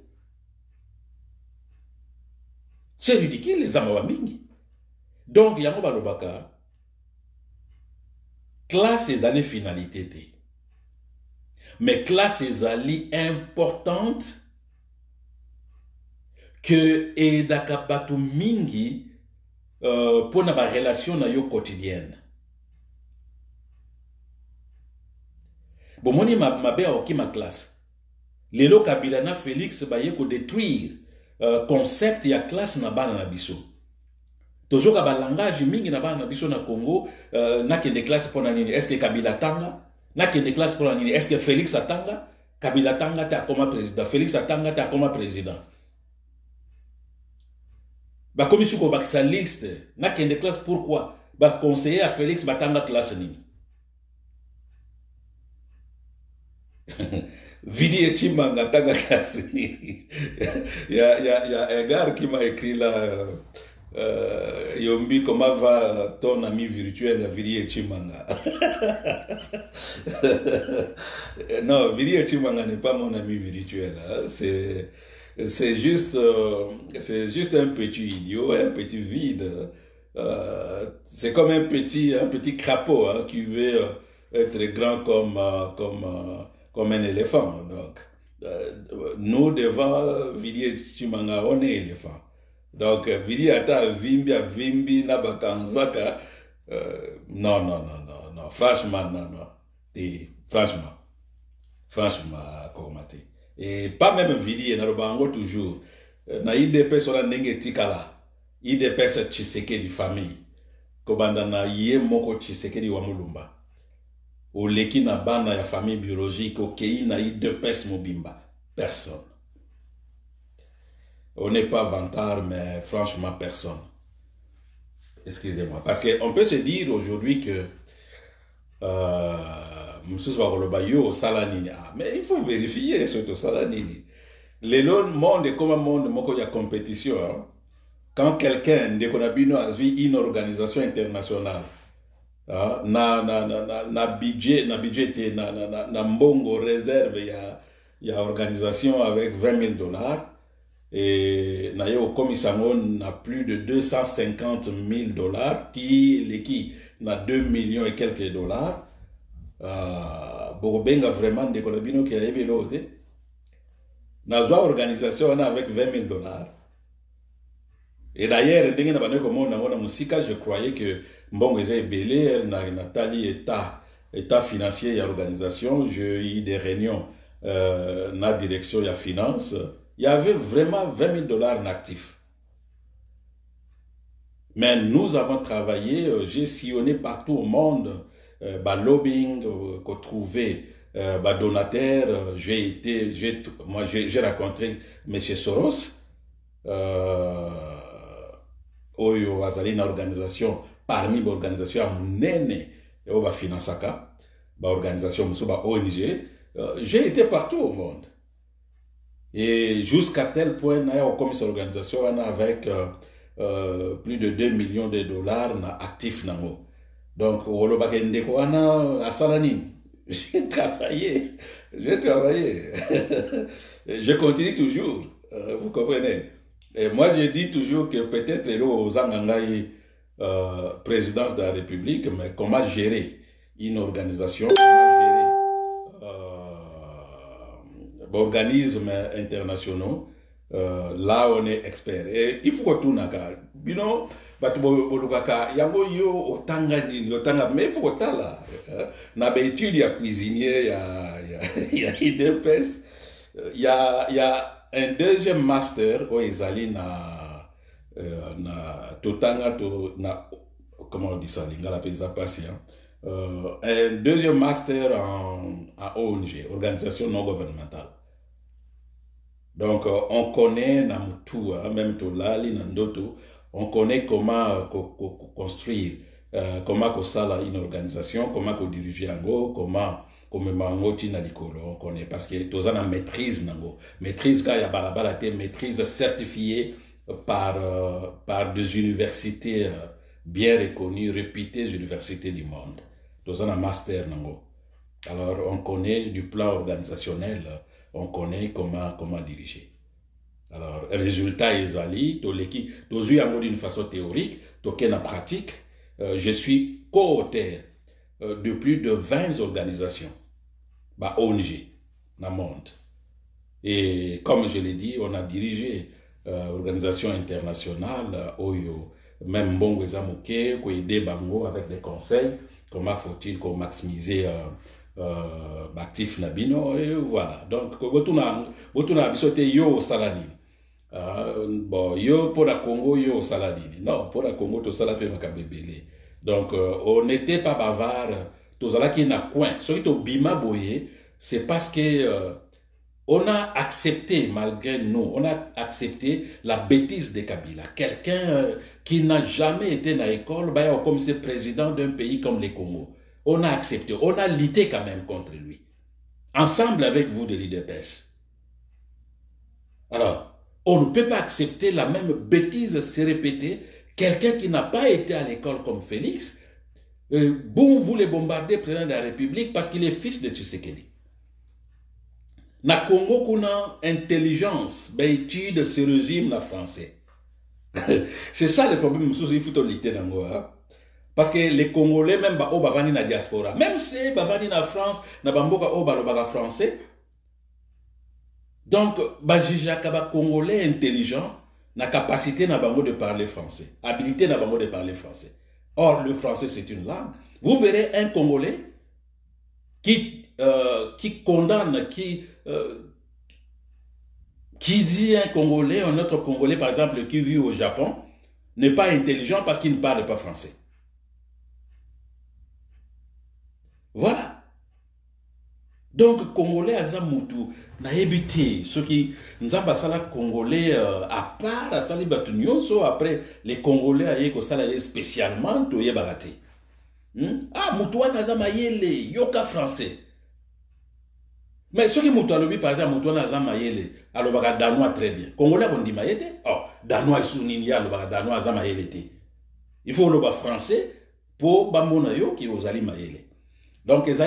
[SPEAKER 1] C'est ridicule, les Amawamingi. Donc, Yamoba Lobaka, classe les années finalité. Mais classe les années importantes que Edakabatu Mingi euh, pour la relation na yo quotidienne. Bon, moni ma ma bé ok ma classe. Lelo Kabila na Félix baye ko détruire euh, concept ya classe na bana na biso. Toujours ka ba langage mingi na bana na biso na Congo euh, na kende classe pour na nini? Est-ce que Kabila tanga? Na kende classe pour na nini? Est-ce que Félix atanga? Kabila tanga ta comme président, Félix atanga ta comme président. Ba commission ko bakisa liste na kende classe pourquoi? Ba conseiller à Félix batanga classe nini? Vidi et Chimanga Tanga Kasuni. Il y a, il y a, il y a un gars qui m'a écrit là, euh, Yombi, comment va ton ami virtuel, Vidi et Chimanga? Non, Vidi et Chimanga n'est pas mon ami virtuel. Hein. C'est, c'est juste, euh, c'est juste un petit idiot, un petit vide. Euh, c'est comme un petit, un petit crapaud hein, qui veut être grand comme, euh, comme, euh, comme un éléphant. Donc, euh, nous devant Vidi Chimanga, on est éléphant. Donc, Vidi Ata Vimbi, Vimbi, Nabakanzaka. Euh, non, non, non, non, non, franchement, non, non. Et, franchement, franchement, Komati. Et pas même Vidi, Narobango toujours. Na I D P sur la Nengetikala. I D P c'est Tshisekedi famille. Kobanda na Ye Moko Tshisekedi wa Mulumba. Au leki na banda ya famille biologique, au kei na I D P Mobimba. Personne. On n'est pas vantard, mais franchement personne. Excusez-moi. Parce qu'on peut se dire aujourd'hui que euh, mais il faut vérifier surtout Salanini. Le monde est comme un monde, il y a compétition. Hein? Quand quelqu'un a vu une organisation internationale, hein, na, na, na, na, na budget, na budget, na, na, na, na mbongo réserve, il y a, y a organisation avec vingt mille dollars, et na yo commissaire n'a plus de deux cent cinquante mille dollars, qui, les qui, n'a deux millions et quelques dollars, euh, Bobenga vraiment de Kolabino qui a élevé l'autre. N'a pas organisation avec vingt mille dollars. Et d'ailleurs, je croyais que Mbongo est belé, Nathalie état, état financier et organisation, j'ai eu des réunions euh, dans la direction de la finance, il y avait vraiment vingt mille dollars actifs. Mais nous avons travaillé, j'ai sillonné partout au monde, euh, bah, lobbying, euh, qu'on trouvait, euh, bah, donateur, euh, j'ai été, j'ai, moi j'ai rencontré M. Soros, euh, Oyo Azali na organisation, parmi les organisations à Mounene, et au Finansaka, bah, organisation, bah, O N G, euh, j'ai été partout au monde. Et jusqu'à tel point, il y a une organisation avec euh, euh, plus de deux millions de dollars actifs. Donc, à Salanine, j'ai travaillé, j'ai travaillé. Je continue toujours, euh, vous comprenez. Et moi, je dis toujours que peut-être aux Angangaï, euh, présidence de la République, mais comment gérer une organisation, comment gérer organismes internationaux, euh, là on est expert. Et il faut que tout naga, bino, batu bolukaka, yango yo otanga ni, otanga, mais il faut que là, na be étude ya cuisinier, ya ya I D P S, il y a il y a un deuxième master au Ezali na na totanga to na comment on dit ça, lingala pesa patient. Euh, un deuxième master en, en O N G, organisation non gouvernementale. Donc, euh, on connaît Namutu, hein, même Tolali, Nandoto, on connaît comment euh, co co construire, euh, comment construire une organisation, comment diriger un go, comment comme mango tina likolo, on connaît parce que tous en maîtrise nango, maîtrise quand il y a balabala maîtrise certifiée par euh, par des universités euh, bien reconnues, réputées universités du monde. Tous en master nango. Alors, on connaît du plan organisationnel, on connaît comment, comment diriger. Alors, résultat, Ezali, Toleki, Tozu d'une façon théorique, Token en pratique, euh, je suis co-auteur euh, de plus de vingt organisations, bah, O N G, dans le monde. Et comme je l'ai dit, on a dirigé euh, organisation internationale, Oyo, même Mbongo Ezamoke, Koyede Bango avec des conseils, comment faut-il qu'on maximiser euh, euh, actif Nabino, et voilà. Donc, Botuna, Botuna Bisote Yo Salani. Euh, bon, Yo pour la Congo, Yo Salani. Non, pour la Congo, tout ça, la paix Makabébélé. Donc, euh, on n'était pas bavard, tout ça, qui n'a coin. Ce qui est au Bima Boye, c'est parce que euh, on a accepté, malgré nous, on a accepté la bêtise de Kabila. Quelqu'un euh, qui n'a jamais été dans l'école, bah, comme c'est président d'un pays comme le Congo. On a accepté, on a lutté quand même contre lui. ensemble avec vous de l'I D P S. Alors, on ne peut pas accepter la même bêtise se répéter. Quelqu'un qui n'a pas été à l'école comme Félix, euh, bon, vous les bombardez, président de la République, parce qu'il est fils de Tshisekedi. Na Congo, qu'on a intelligence, ben, étude ce régime na français. C'est ça le problème, il faut l'été dans hein? Parce que les Congolais, même bah, au bavani na diaspora, même si bavani na France, na bamboka au balobaga français, donc, bajijaka ba Congolais intelligent, na capacité na bango de parler français, habilité na bango de parler français. Or, le français c'est une langue. Vous verrez un Congolais qui euh, qui condamne, qui euh, qui dit un Congolais, un autre Congolais par exemple qui vit au Japon, n'est pas intelligent parce qu'il ne parle pas français. Voilà. Donc, Congolais Azamutu, na ebité, ceux qui nous ont passé Congolais euh, à part, à Sali Batunyoso, après les Congolais aye ko sala spécialement, to ye baraté. Hmm? Ah, Moutouan Azamayele, yoka français. Mais ceux qui Moutouan lobi, par exemple, Moutouan Azamayele, alors baga danois très bien. Congolais on dit mayete, oh, danois souninia, alors baga danois Azamayele. Il faut le bas français pour bamona yo qui osali mayele. Donc, il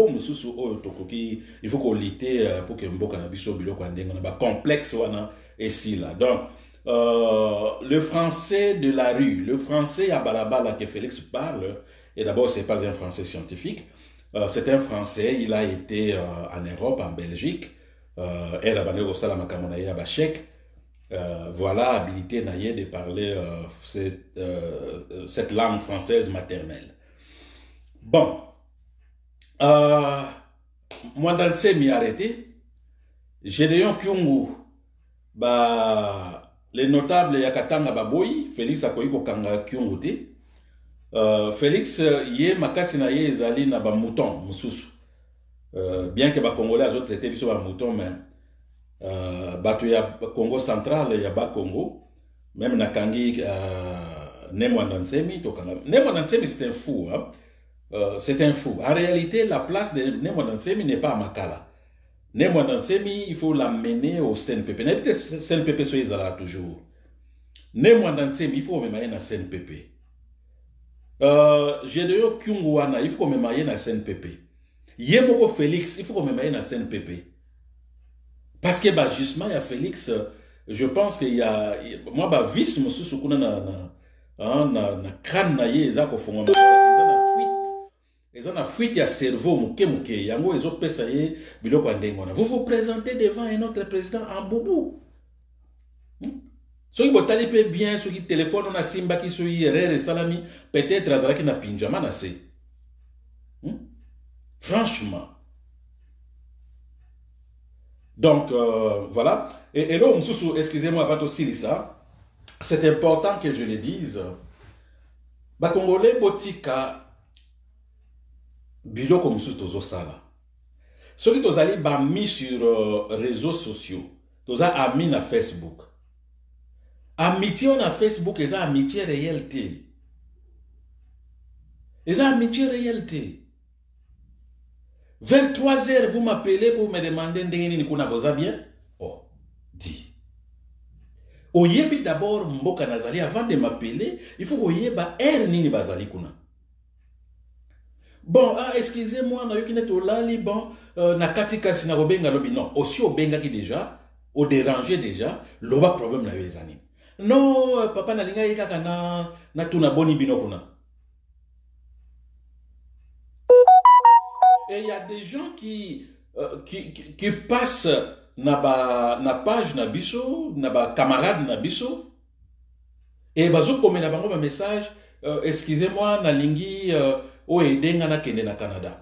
[SPEAKER 1] faut qu'on lite pour que mboka na biso biloko ndenga na ba complexe wana ici là. Donc, euh, le français de la rue, le français à balabala que Félix parle, et d'abord c'est pas un français scientifique, euh, c'est un français, il a été euh, en Europe, en Belgique, euh, elle a bané au salama kamonaye à Bachek, euh, voilà habilité naye de parler euh, cette, euh, cette langue française maternelle. Bon. Euh, moi, dans ce m'y arrêté, Gédéon Kyungu, bah, les notables Yakatanga Baboy, Félix Akoyiko Kanga Kyungu te, euh, Félix, yé makasi na yé ezali na ba mouton, mususu. Euh, bien que ba Congolais a autres été biso ba mouton, mais euh, batu ya Congo central, ya ba Congo, même na kangi euh, Nemo Nansemi, to Kanga. Nemo Nansemi c'est un fou, hein. Euh, c'est un fou. En réalité, la place de Nemo Nansemi n'est pas à Makala. Nemo Nansemi, il faut l'amener au C N P P. N'habite C N P P soyez là toujours. Nemo Nansemi, il faut me marier dans C N P P. Euh, Gédéon Kyunguana, il faut me marier dans C N P P. Yemoko Félix, il faut me marier dans C N P P. Parce que bah, justement, il y a Félix, je pense qu'il y a, moi, bah, vice, monsieur Soukuna, na, na, na, na, crâne, na, yé, za, ko fonga, ils ont fuite, il y a cerveau, mouké mouké, yango, ils ont pesé, biloko andengona. Vous vous présentez devant un autre président en boubou. Ceux qui botali peut bien, ceux qui téléphonent, on a simba qui sont rere salami, peut-être azaraki na pinjama na se. Franchement. Donc, euh, voilà. Et, et là, excusez-moi, avant aussi ça, c'est important que je le dise. Ba Congolais botika biloko mususu tozosala. Soki tozali ba mis sur euh, réseaux sociaux, toza ami na Facebook. Amitié na Facebook, eza amitié réalité. Eza amitié réalité. Vers trois heures, vous m'appelez pour me demander ndenge nini kuna boza bien? Oh, dis. Oyebi d'abord mboka nazali avant de m'appeler, il faut oyeba heure nini bazali kuna. Bon, ah, excusez-moi, na yoki net olali, bon, euh, na katika sina robenga lobi, non, aussi au benga qui déjà, au déranger déjà, loba problème na yezani. Non, euh, papa na linga yeka na, na tuna boni bino kuna. Et il y a des gens qui, euh, qui, qui, qui passent na ba, na page na biso, na ba camarade na biso, et bazo comme na bango ba message, euh, excusez-moi, na lingi, euh, o edenga na kende na Canada.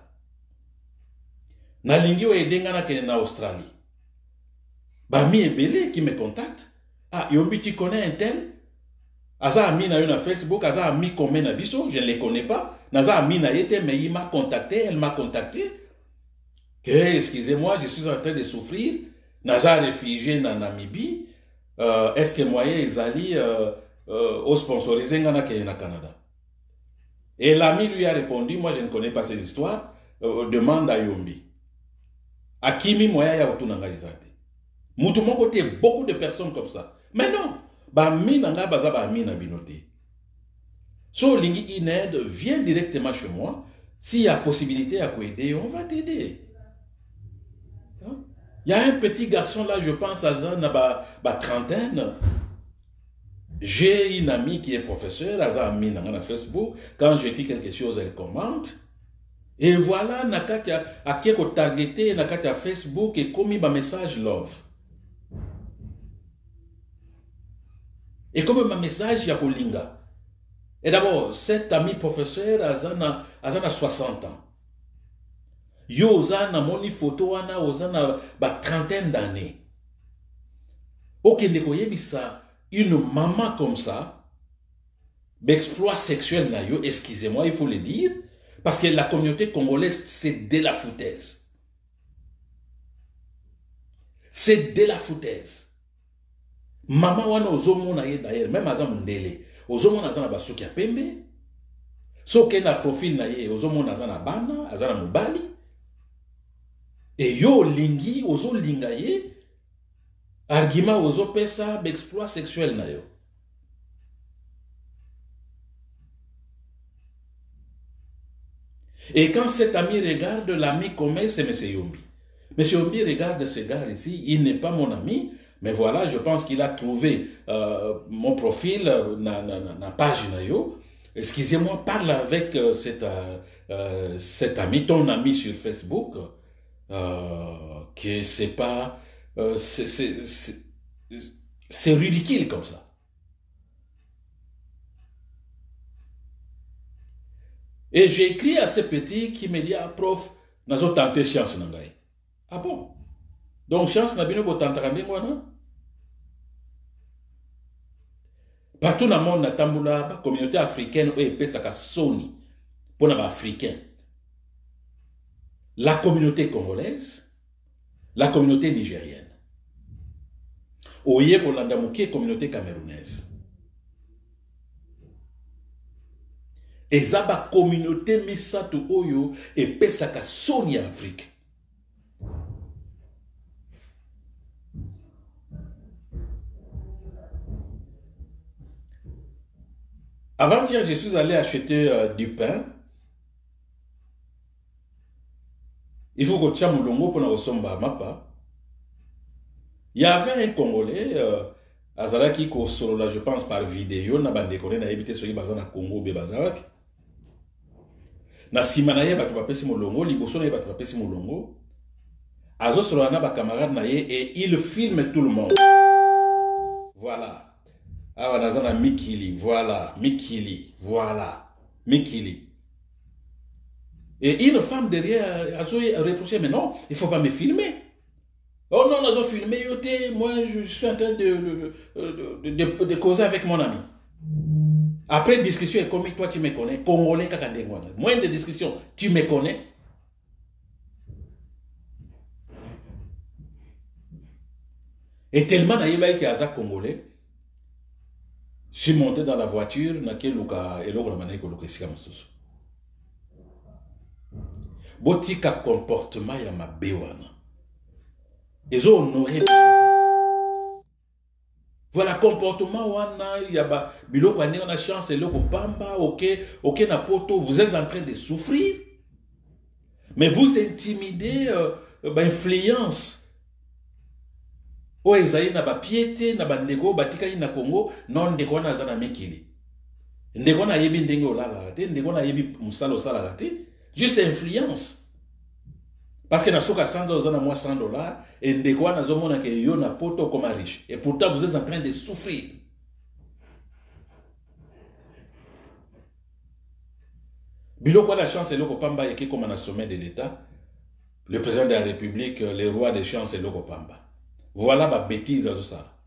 [SPEAKER 1] Na lingi o edenga na kende na Australie. Ba mi ebele qui me contacte. Ah, yombi tu connais un tel? Aza ami na yo na Facebook, aza ami comme na biso, je ne les connais pas. Naza ami na yete, mais il m'a contacté, elle m'a contacté. Que, excusez-moi, je suis en train de souffrir. Naza réfugié na Namibie. Euh, Est-ce que moi, ezali euh, euh, au sponsorisé na kende na Canada? Et l'ami lui a répondu, moi je ne connais pas cette histoire, euh, demande à Yombi. Akimi moya ya otunangalizate. Mutu mon côté, beaucoup de personnes comme ça. Mais non, ba mi nanga baza ba mi na binote. So lingi inaide, viens directement chez moi. S'il y a possibilité à t'aider, on va t'aider. Il y a un petit garçon là, je pense à ça, na ba, ba trentaine. J'ai une amie qui est professeure, à ça ami na Facebook. Quand j'écris quelque chose, elle commente. Et voilà, nakatia a keko targeté nakatia Facebook et commis ma message love. Et comme ma message ya kolinga. Et d'abord, cet ami professeur azana azana soixante ans. Yo ozana moni photo wana ozana ba trentaine d'années. Ok, ça une maman comme ça, d'exploit sexuel na yo, excusez-moi, il faut le dire. Parce que la communauté congolaise, c'est de la foutaise. C'est de la foutaise. Maman wana ozomona ye d'ailleurs, même aza mundele, ozomona aza na basuki ya pembe, soke na profil na ye, ozomona aza na bana, aza na mobali, et yo lingi, ozo linga ye, argument ozo pesa, exploit sexuel na yo. Et quand cet ami regarde, l'ami commet, c'est M. Yombi. M. Yombi regarde ce gars ici, il n'est pas mon ami, mais voilà, je pense qu'il a trouvé euh, mon profil, na, na, na, na page nayo. Excusez-moi, parle avec euh, cet, euh, euh, cet ami, ton ami sur Facebook, euh, que c'est pas, euh, c'est ridicule comme ça. Et j'ai écrit à ce petit qui me dit, ah, prof, nous avons tenté chance nangai. Ah bon? Donc chance n'a bien pas tenté non? Partout dans le monde, la communauté africaine est sa soni pour les Africains. La communauté congolaise, la communauté nigérienne. Oye pour la communauté camerounaise. Et ça, la communauté Misato Oyo et Pesaka Sony Afrique. Avant-hier, je suis allé acheter euh, du pain. Il faut que tu aies mon longo pour nous somba mapa. Il y avait un Congolais, euh, Azaraki Kosolola, je pense par vidéo, na bande décoré na évité sur bazana Congo be bazaraki. Na simanaye batu bapesi molongo, liboso na batu bapesi molongo. Azo solana ba camarade na ye et il filme tout le monde. Voilà. Ah nazana Mikili, voilà, Mikili, voilà, Mikili. Et une femme derrière a reproché, mais non, il ne faut pas me filmer. Oh non, nous avons filmé, moi je suis en train de, de, de, de, de causer avec mon ami. Après discussion, et comme toi tu me connais, Congolais, moins de discussion, tu me connais. Et tellement naïba qui a Congolais, je suis monté dans la voiture, et botika comportement ya mabewana. Ils ont honoré. Voilà comportement wana ya ba biloko ane on a chance et loko pamba OK OK na poto vous êtes en train de souffrir. Mais vous intimidez euh, ba influence. O ezayi na ba piété na ba ndeko batika na Congo non ndeko na zana mekili. Ndeko na yebi ndenge olala te ndeko na yebi musalo sala te. Juste influence. Parce que na soka cent dollars, moi cent dollars, et ndeko na zomona ke yo na poto comme riche. Et pourtant vous êtes en train de souffrir. Biloko la chance et loko pamba yeke comme na sommet de l'État. Le président de la République, le roi des chances et loko pamba. Voilà ma bêtise à tout ça.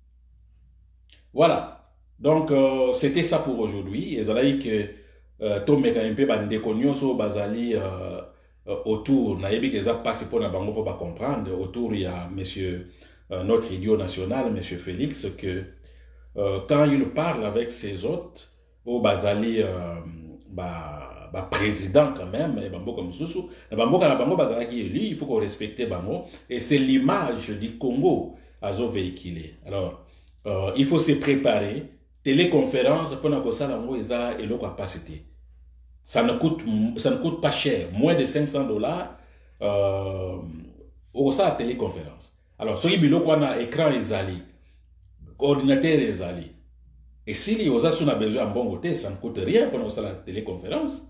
[SPEAKER 1] Voilà. Donc euh, c'était ça pour aujourd'hui. Et ça que euh, Tom Mekampe bandeko nyonso bazali euh, autour, naïbi que ça passe pour na bango pour pas comprendre, autour il y a monsieur, euh, notre idiot national, monsieur Félix, que euh, quand il parle avec ses hôtes, au Bazali, euh, bah, bah, président quand même, et Bambo comme Soussou, Bambo quand Bambo Bazara qui est élu, il faut qu'on respecte Bambo, et c'est l'image du Congo à zo véhiculé. Alors, euh, il faut se préparer, téléconférence, pour que ça, l'ango, ils ont et leur capacité. Ça ne coûte, ça ne coûte pas cher, moins de cinq cents dollars, euh, au ça, téléconférence. Alors, ce qui est qu'on a écran, ils allient, ordinateur, ils allient. Et si les gens ont besoin de bon côté, ça ne coûte rien pour nous la téléconférence.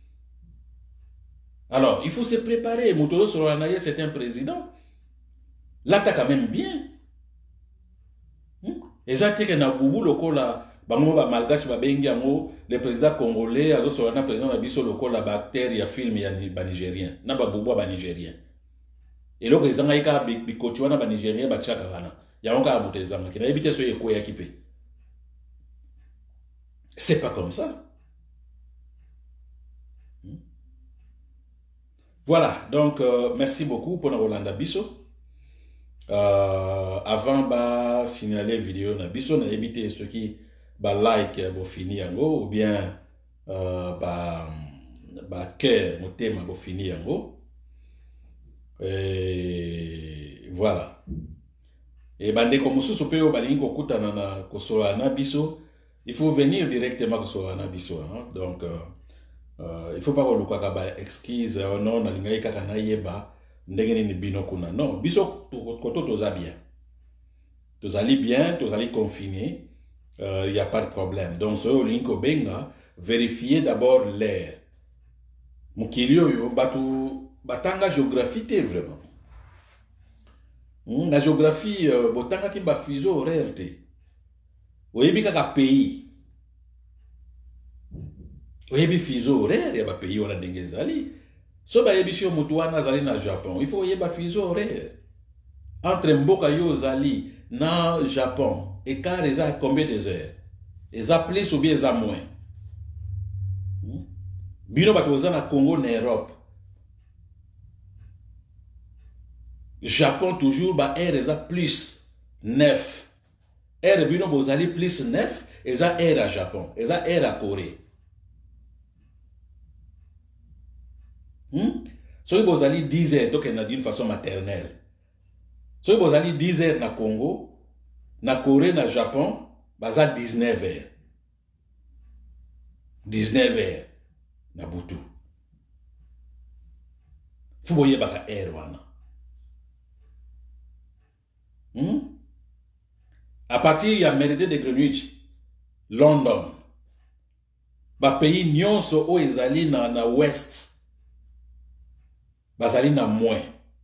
[SPEAKER 1] Alors, il faut se préparer. Moutolo Soranaye, c'est un président. Là, tu as quand même bien. Et ça, tu as un boubou, le col là, le président congolais, le président de Bisso, le col la bactérie, il film, il y a des Nigériens. Il y a des boubou, il y a des Nigériens. Et là, les gens, il y a des Nigériens, il y a des Nigériens. Il y a des Nigériens qui ont habité sur les couilles équipés. C'est pas comme ça. Voilà, donc euh, merci beaucoup pour Rolanda Bisso. Euh, avant de signaler la vidéo, na Bisso, na éviter ce qui ba like, bo fini yango, ou bien euh, ba ba cœur, mon thème, bo fini yango. Et voilà. Et bande comme sous pe o balingo kuta na na kosola na Bisso. Il faut venir directement sur un abisso. Hein? Donc, euh, euh, il ne faut pas que vous excuse, oh non, na linga ika kana yeba, ndengeni ni bino kuna. Non, biso koto toza bien. Toza li bien, toza li confiné, il euh, n'y a pas de problème. Donc, ce linko benga, vérifiez d'abord l'air. Mukilio yo, batu, batanga géographie, vraiment. Hmm, la géographie, euh, botanga ki bafizo horaire te. Oyebi kaka pays. Oyebi fizo horaire ya ba pays wana ndenge ezali. So ba yebi sho mutu wana azali na Japon, il faut oyeba fizo horaire. Entre mboka yo zali na Japon, écart eza combien de heures? Eza plus ou bien eza moins? Hmm? Bino bato oza na Congo na Europe. Japon toujours ba air eza plus neuf. Air bino bozali plus neuf, et ça air à Japon, et ça air à Corée. Hmm? So bozali dix heures, donc d'une façon maternelle. So bozali dix heures na Congo, na Corée, na Japon, baza dix-neuf heures. dix-neuf heures na Butu. Fuboye baka air wana. Hmm? À partir il y a Méridien de Greenwich, London, ba pays nyonso o ezali na na ouest, bazali na moins.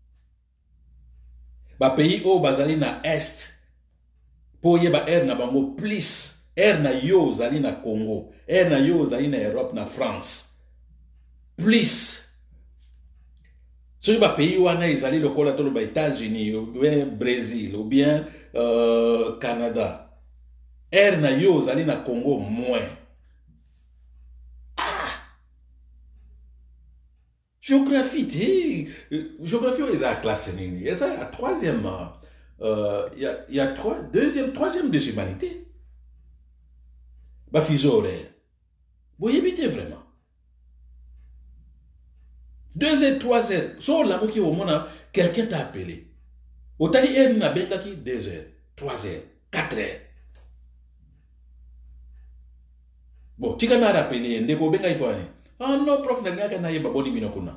[SPEAKER 1] Ba pays o bazali na est, po yeba air na bango plus, air na yo zali na Congo, air na yo zali na Europe, na France, plus. Sur ba pays wana ezali lokola to ba États-Unis, ou bien Brésil, ou bien euh, Canada. Air na yo zali na Congo moins. Ah! Géographie, eh, géographie est à classe nini. Et ça, la troisième, euh, il y a, y a trois, deuxième, troisième des humanités. Ba fizo horaire. Vous y évitez vraiment. Deux heures, trois heures. Sur la qui au monde, quelqu'un t'a appelé. Au tali en na benga ki deux heures, trois heures, quatre heures. Bon, tu as rappelé, ndeko benga itoane. Ah non, prof, na ngaka na yeba boni binokuna.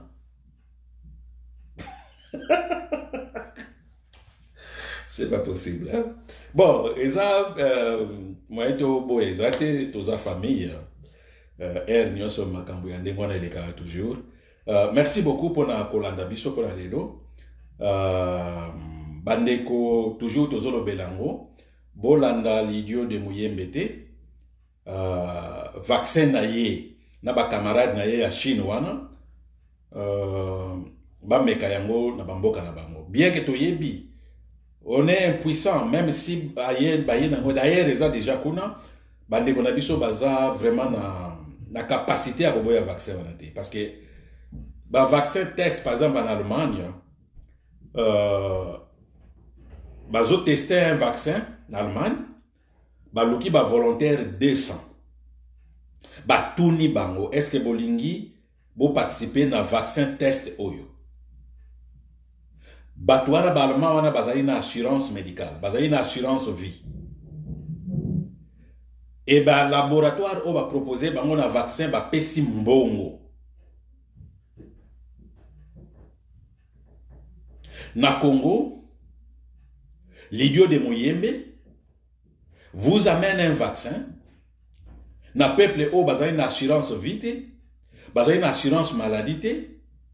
[SPEAKER 1] C'est pas possible. Hein? Bon, et ça, euh, moi, je suis ça, c'est toute famille. Euh, er, nous sommes makambu yande, moi, les cas toujours. Euh, merci beaucoup pour la Kolanda Biso pour la Ledo. Euh, Bandeko, toujours Tozolo Belango. Bolanda l'idiot de Mouyembete. Euh, vaccin naye, na ba camarade naye à Chine wana. Euh, ba mekayango na bamboka na bango. Bien que toyebi, on est impuissant, même si baye baye na d'ailleurs ils ont déjà kuna. Bandeko na biso baza vraiment na na capacité à boya vaccin wana te, parce que ba vaccin test par exemple en Allemagne, euh, bazo tester un vaccin en Allemagne, ba luki ba volontaire deux cents. Batuni bango, est-ce que bolingi bo participer na vaccin test oyo? Batouana balma wana bazali na assurance médicale, bazali na assurance vie. Et ben laboratoire on va proposer bango na vaccin ba pesi mbongo. Na Congo, l'idiot de Mouyembe vous amène un vaccin. Na peuple o bazali na assurance vie, bazali na assurance maladie.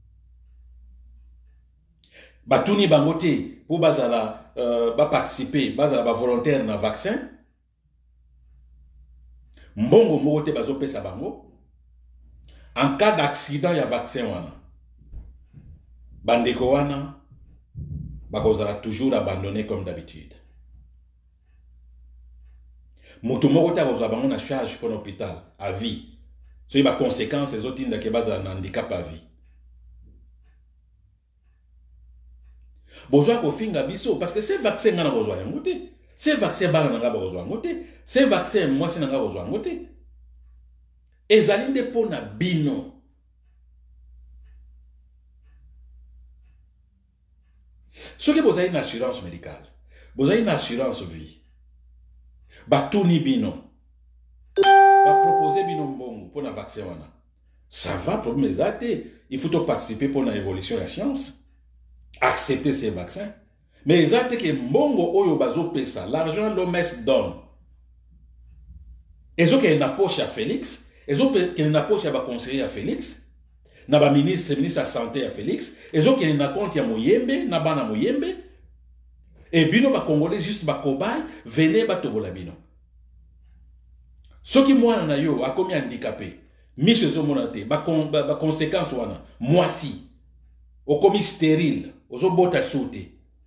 [SPEAKER 1] Batuni bangote pour bazala euh, ba participer, bazala ba volontaire na vaccin. Mbongo mogote bazo pesa bango. En cas d'accident ya vaccin wana. Bandeko wana bakozala toujours abandonné comme d'habitude. Mutu mogote akozala bango na charge pour l'hôpital à vie. So y ba conséquences les autres ndake bazala na handicap à vie. Bonjour kofinga biso parce que ces vaccins ngana besoin yango te. Ces vaccins bana nga besoin yango te. Ces vaccins moi c'est nga besoin yango te. Ezali nde pona bino. Ce que vous avez une assurance médicale, vous avez une assurance vie. Batuni bino. Ba proposer bino mbongo pour na vaccin wana. Ça va pour mes athées. Il faut participer pour la évolution de la science. Accepter ces vaccins. Mais les athées que mbongo oyo bazo pesa, l'argent l'O M S donne. Et ce qui est une poche à Félix, et ce qui est une poche à conseiller à Félix. Na ba ministre, ministre de la santé à Félix, et zo qui na compte ya Mouyembe, na bana Mouyembe, et bino ba congolais juste ba cobaye, venez ba tobola bino. Ce qui moi na yo a komi handicapé, mi se zo monate, ba ba, ba conséquence wana, moi si, o komi stérile, ozo bota sauté.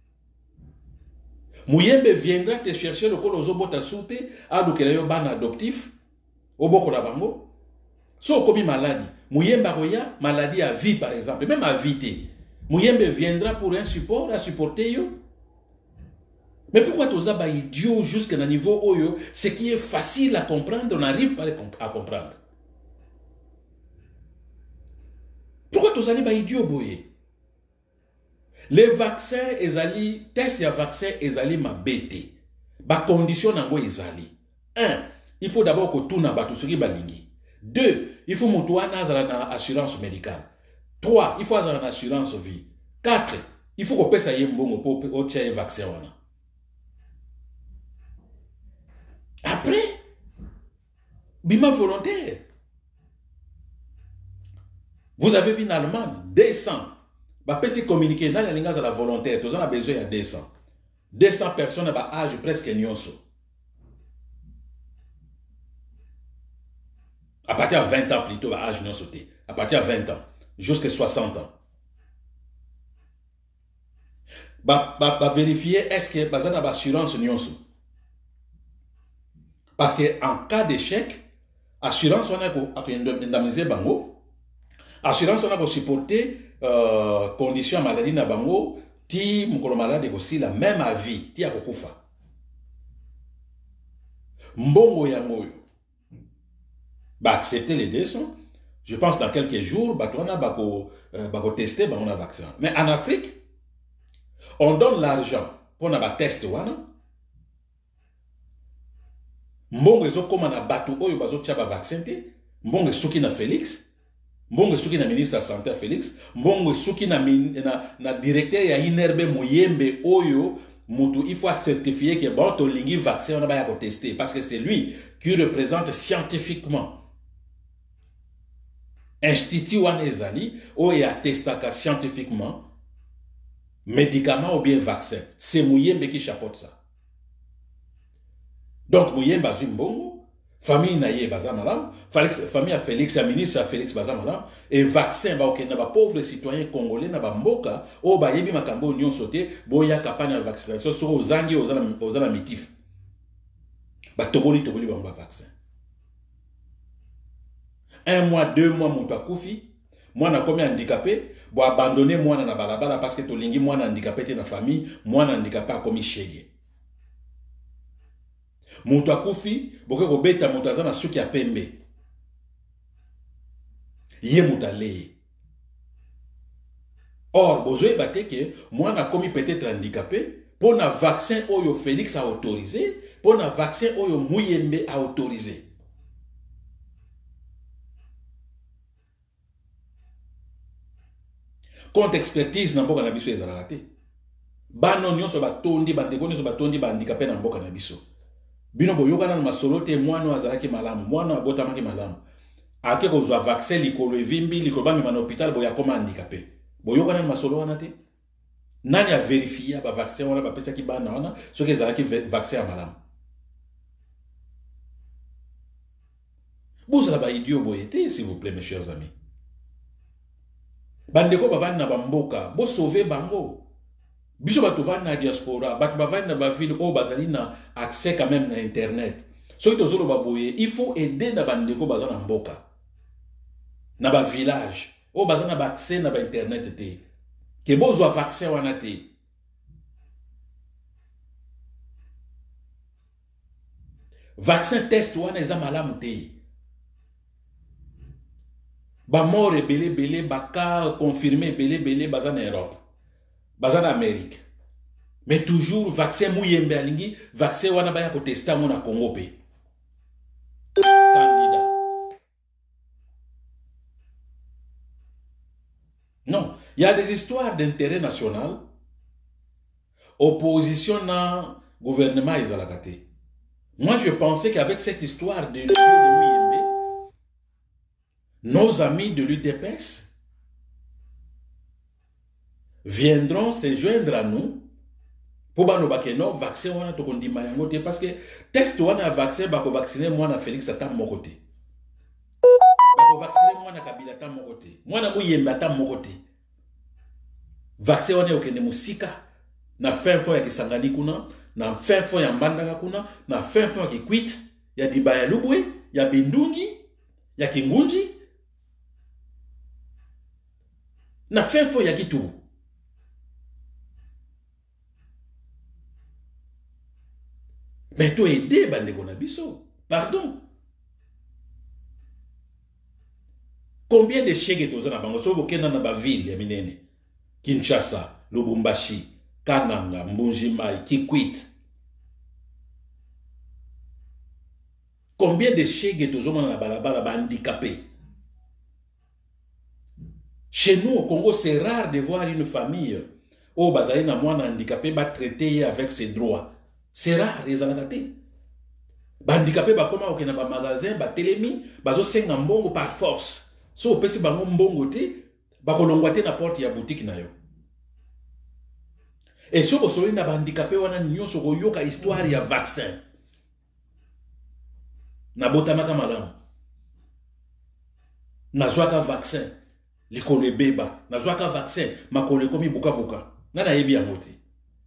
[SPEAKER 1] Mouyembe viendra te chercher le col ozo bota sauté, a do kela yo bana adoptif, o boko la bango. So komi maladie, Mouyembe roya maladie à vie par exemple, même à vie. Mouyembe viendra pour un support, à supporter yo. Mais pourquoi tous les idiots jusqu'à un niveau oyo, ce qui est facile à comprendre, on n'arrive pas à comprendre. Pourquoi tous les idiots boye? Les vaccins, les tests de vaccins, les ma bête. Ba condition nango ezali. Un, il faut d'abord que tout n'a pas tout ce qui balingi. Deux, il faut que une assurance médicale. Trois, il faut une assurance vie. Quatre, il faut que paye ça yembongo pour tirer vaccin. Après, bima volontaire. Vous avez vu en Allemagne, deux cents. Bah, peut communiquer dans la ligne de la volontaire. Tous on a besoin de deux cents. deux cents personnes à âge presque nyonso. À partir de vingt ans plutôt, à âge non sauté. À partir de vingt ans, jusqu'à soixante ans. Bah, bah, bah vérifier est-ce que bah, ça a assurance non sauté. Parce que en cas d'échec, assurance on a pour indemniser bango, assurance on a pour supporter euh, conditions maladie na bango, ti mukolo malade aussi la même avis, ti akokufa. Mbongo ya moyo. Bah, accepter les décisions. Je pense dans quelques jours, bah, on a bah, euh, bah, tester, bah, on a vaccin. Mais en Afrique, on donne l'argent pour on a test wana. Mbongo ezo comme on a battu oyo bazo tia ba vaccin te. Mbongo suki na Félix. Mbongo suki na ministre de la santé Félix. Mbongo suki na na, na directeur ya Inerbe Mouyembe oyo. Mutu, il faut certifier que bon, ton lingi vaccin, on va tester. Parce que c'est lui qui représente scientifiquement. Institut Wanezali, où il atteste scientifiquement, médicament ou bien vaccin. C'est Mouyembe qui chapeaute ça. Donc, Mouyembe Bazumbongo, famille Naye Bazamalam, famille à Félix, à ministre à Félix Bazamalam, et vaccin, bah, ok, n'a pas pauvre citoyen congolais, n'a pas mboka, oh, bah, yebi makambo union sauté, boya campagne de vaccination, sur aux angi, aux alamitifs. Bah, toboli, toboli, bah, vaccin. Un mois, deux mois, mon pakoufi, moi, n'a combien handicapé, bon, abandonner, moi, n'a balabala, parce que to lingi, moi, n'a handicapé, t'es na famille, moi, n'a handicapé, a commis chégué. Mon pakoufi, boke ko beta, mon tazana, souki a pembe. Yé moutale. Or, bozoé bate que moi na commis peut-être handicapé pour un vaccin Oyo Félix a autorisé, pour un vaccin Oyo Mouyembe a autorisé. Contre expertise na mboka na biso ezalaka te. Bano nyonso batondi bandeko nyonso batondi bandicapé na mboka na biso. Bino boyokana na masolo te mwana azalaki malamu, mwana abotamaki malamu. Ake kozwa vaccin likolo evimbi likolo bamema na hôpital boya koma handicapé. Boyokana na masolo wana te. Nani a vérifié ba vaccin wana ba pesaki bana wana soki ezalaki vaccin ya malamu. Bozala ba idiot boyete s'il vous plaît mes chers amis. Bandeko bavani na bamboka, bo sauver bango. Biso bato bavani na diaspora, bato bavani na ba ville o bazali na accès quand même na internet. Soki tozolo baboye, il faut aider na bandeko bazana na mboka. Na ba village, o bazana ba accès na ba internet te. Ke bozwa vaccin wana te. Vaccin test wana eza malamu te. Ba mort belé belé baka confirmé belé belé bazan en Europe bazan en Amérique mais toujours vaccin mouyembe alingi vaccin wana baya ko testa mo na Congo pe candidat non il y a des histoires d'intérêt national opposition na gouvernement ezalakate. Moi je pensais qu'avec cette histoire de, de, de mouyembe nos amis de l'U D P S viendront se joindre à nous pour nous vacciner vaccin wana to kondima yango te parce que texte wana vaccin bako vacciner moi na Félix ata mon côté bako vacciner moi na Kabila ata mon côté moi na Mouyembe ata mon côté vaccin wana okende musika na fin fond ya Kisangani kuna na fin fond ya Mbandaka kuna na fin fond ya Kikwit ya Dibaya Lubwe ya Bindungi ya Kingunji na fin fond ya Kitubu. Mais tu aider bandeko na biso. Pardon. Combien de chèques tu as na bango? So bokena na ba ville ya minene. Kinshasa, Lubumbashi, Kananga, Mbujimai, Kikwit. Combien de chèques tu as na balabala ba handicapé? Chez nous, au Congo, c'est rare de voir une famille où bazali na mwana handicapé va traiter avec ses droits. C'est rare, les anagatés. Ba handicapé ba koma okena ba magasin, ba telemi, bazo senga mbongo par force. So opesi bango mbongo te, ba kolongwa te na porte ya boutique na yo. Et so bosoli na ba handicapé wana nyonso koyoka histoire ya vaccin. Na botamaka malamu. Na zwaka vaccin. Likole beba, na zwaka vaccin, makole komi buka buka. Nana yebi yango te.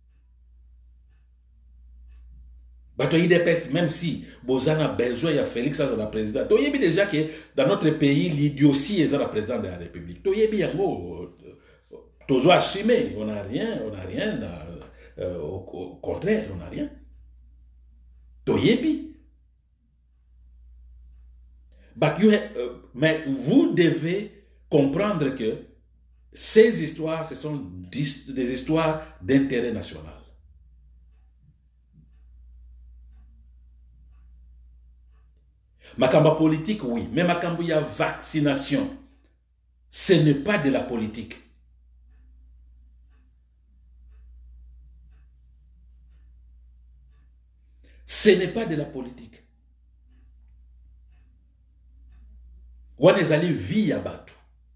[SPEAKER 1] Bato I D P S, même si Bozana a besoin de Félix à la présidente, tu yebi déjà que dans notre pays, l'idiotie est la présidente de la République. Tu yebi yango, tu as assumé, on n'a rien, on n'a rien, euh, au, au contraire, on n'a rien. Tu yebi. But you have, euh, mais vous devez comprendre que ces histoires, ce sont des histoires d'intérêt national. Makamba politique, oui, mais Makamba y a vaccination. Ce n'est pas de la politique. Ce n'est pas de la politique. On est allé via Batou.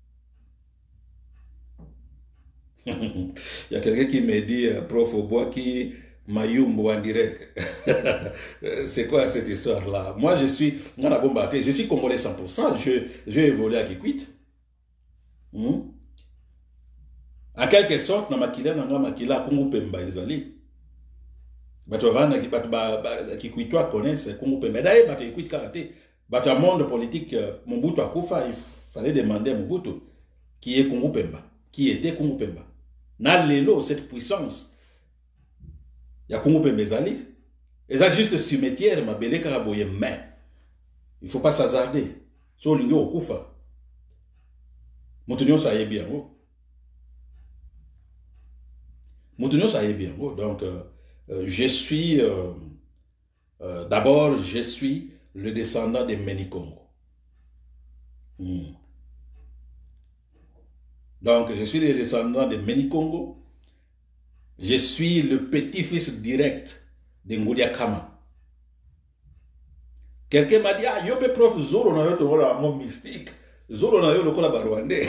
[SPEAKER 1] Il y a quelqu'un qui me dit, prof Obois, qui Mayumbo en direct. C'est quoi cette histoire-là? Moi, je suis, je suis congolais cent pour cent, je, je vais évoluer à Kikwit. Hmm? En quelque sorte, na makila na makila Kongo Pemba ezali. Bato vana ki bato ba Kikwitwa connaissent Kongo Pemba. D'ailleurs, bato Kikwit karaté. Bato a monde politique Mobutu akufa, il fallait demander à Mobutu qui est Kongo Pemba, qui était Kongo Pemba. Na lelo cette puissance. Ya Kongo Pemba ezali. Eza juste cimetière ma belé karaboye mais il faut pas s'hasarder. So lingo okufa. Moutounion ça y est bien gros. Moutounion ça y est bien gros. Donc euh, euh, je suis euh, euh, d'abord je suis le descendant de Menikongo. Hmm. Donc je suis le descendant de Menikongo. Je suis le petit-fils direct de Ngoudia Kama. Quelqu'un m'a dit, ah, yo pe prof Zoro na yo to wala mo mystique. Zoro na yo lokola barwande.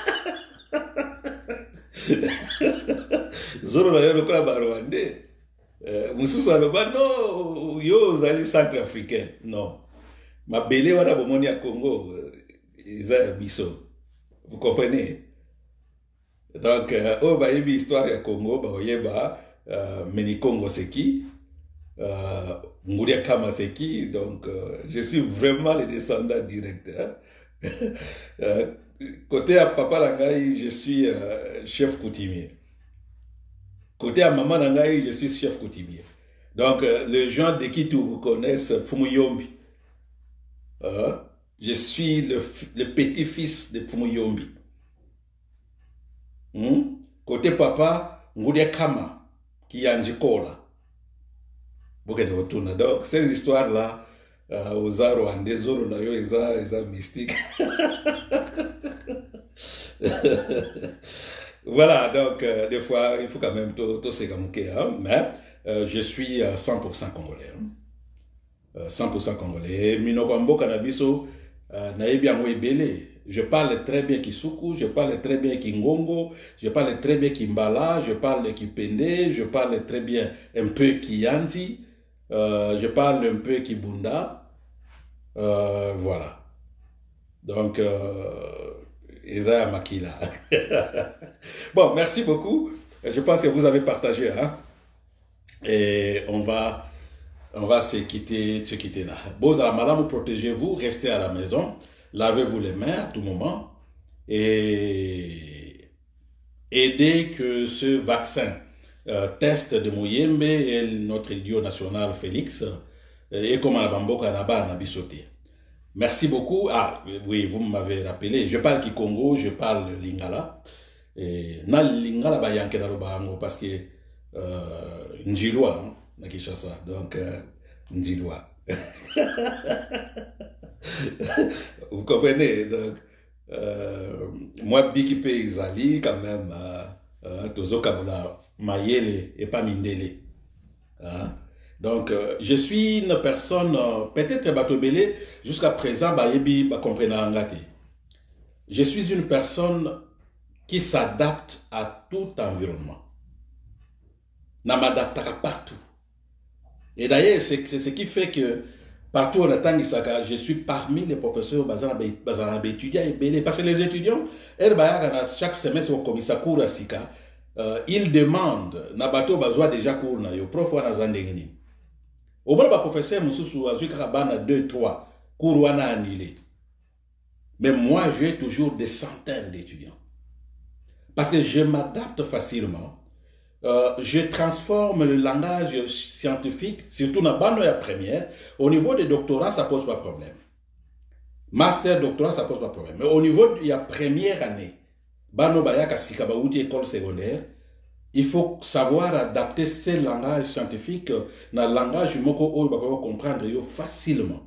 [SPEAKER 1] Zoro na yo lokola barwande. Mususu aloba no, yo zali centrafricain. Non. Ma belle wana bomoni ya Congo, isa biso. Vous comprenez? Donc, euh, oh, bah, il y a une histoire à Congo, bah, il y a euh, Menikongo c'est qui, euh, Ngouria Kama c'est qui, donc euh, je suis vraiment le descendant direct. Hein. euh, côté à Papa Langaï, je suis euh, chef coutumier. Côté à Maman Langaï, je suis chef coutumier. Donc, euh, les gens de qui tu vous connaissent, Fumuyombi. Euh, je suis le, le petit-fils de Fumuyombi. Hmm? Côté papa, Ngoudia Kama, qui est en Jikola. Donc, ces histoires-là, euh, aux arts rwandais, ils sont mystiques. Voilà, donc, euh, des fois, il faut quand même tout, tout se gamuquer, hein, mais euh, je suis euh, cent pour cent congolais. Hein. Euh, cent pour cent congolais. Minokambo Kanabiso, Naebiango Ebele. Je parle très bien Kisuku, je parle très bien Kingongo, je parle très bien Kimbala, je parle Kipende, je parle très bien un peu Kiyanzi, euh, je parle un peu Kibunda. Euh, voilà. Donc, euh, Isaiah Makila. Bon, merci beaucoup. Je pense que vous avez partagé. Hein? Et on va, on va se quitter, se quitter là. Bon, madame, protégez-vous, restez à la maison. Lavez-vous les mains à tout moment et aidez que ce vaccin euh, test de Mouyembe et notre idiot national Félix et comme à la Bamboka Naba Nabisoté. Merci beaucoup. Ah, oui, vous m'avez rappelé. Je parle Kikongo, je parle Lingala. Et na Lingala ba yanke na robango parce que euh, Njilwa, hein, na Kinshasa. Donc euh, Njilwa. Vous comprenez? Donc, euh, moi, Biki Izali, quand même, euh, Tozo Kabula, Mayele et pas Mindele. Hein? Donc, euh, je suis une personne, euh, peut-être Batobele, jusqu'à présent, Bayebi, Bakomprena Angati. Je suis une personne qui s'adapte à tout environnement. Na m'adapte partout. Et d'ailleurs, c'est ce qui fait que partout en attendant, je suis parmi les professeurs étudiants et parce que les étudiants, chaque semestre au commissaire cours à Sika, euh, ils demandent, Nabato besoin déjà cours na yo prof wana zandengini. Au moins le professeur Moussou Azuka bana deux trois cours wana annulé. Mais moi j'ai toujours des centaines d'étudiants. Parce que je m'adapte facilement. Euh, je transforme le langage scientifique, surtout dans la première. Au niveau des doctorats, ça ne pose pas de problème. Master, doctorat, ça ne pose pas de problème. Mais au niveau de la première année, école secondaire, il faut savoir adapter ces langages scientifiques dans le langage moko comprendre facilement.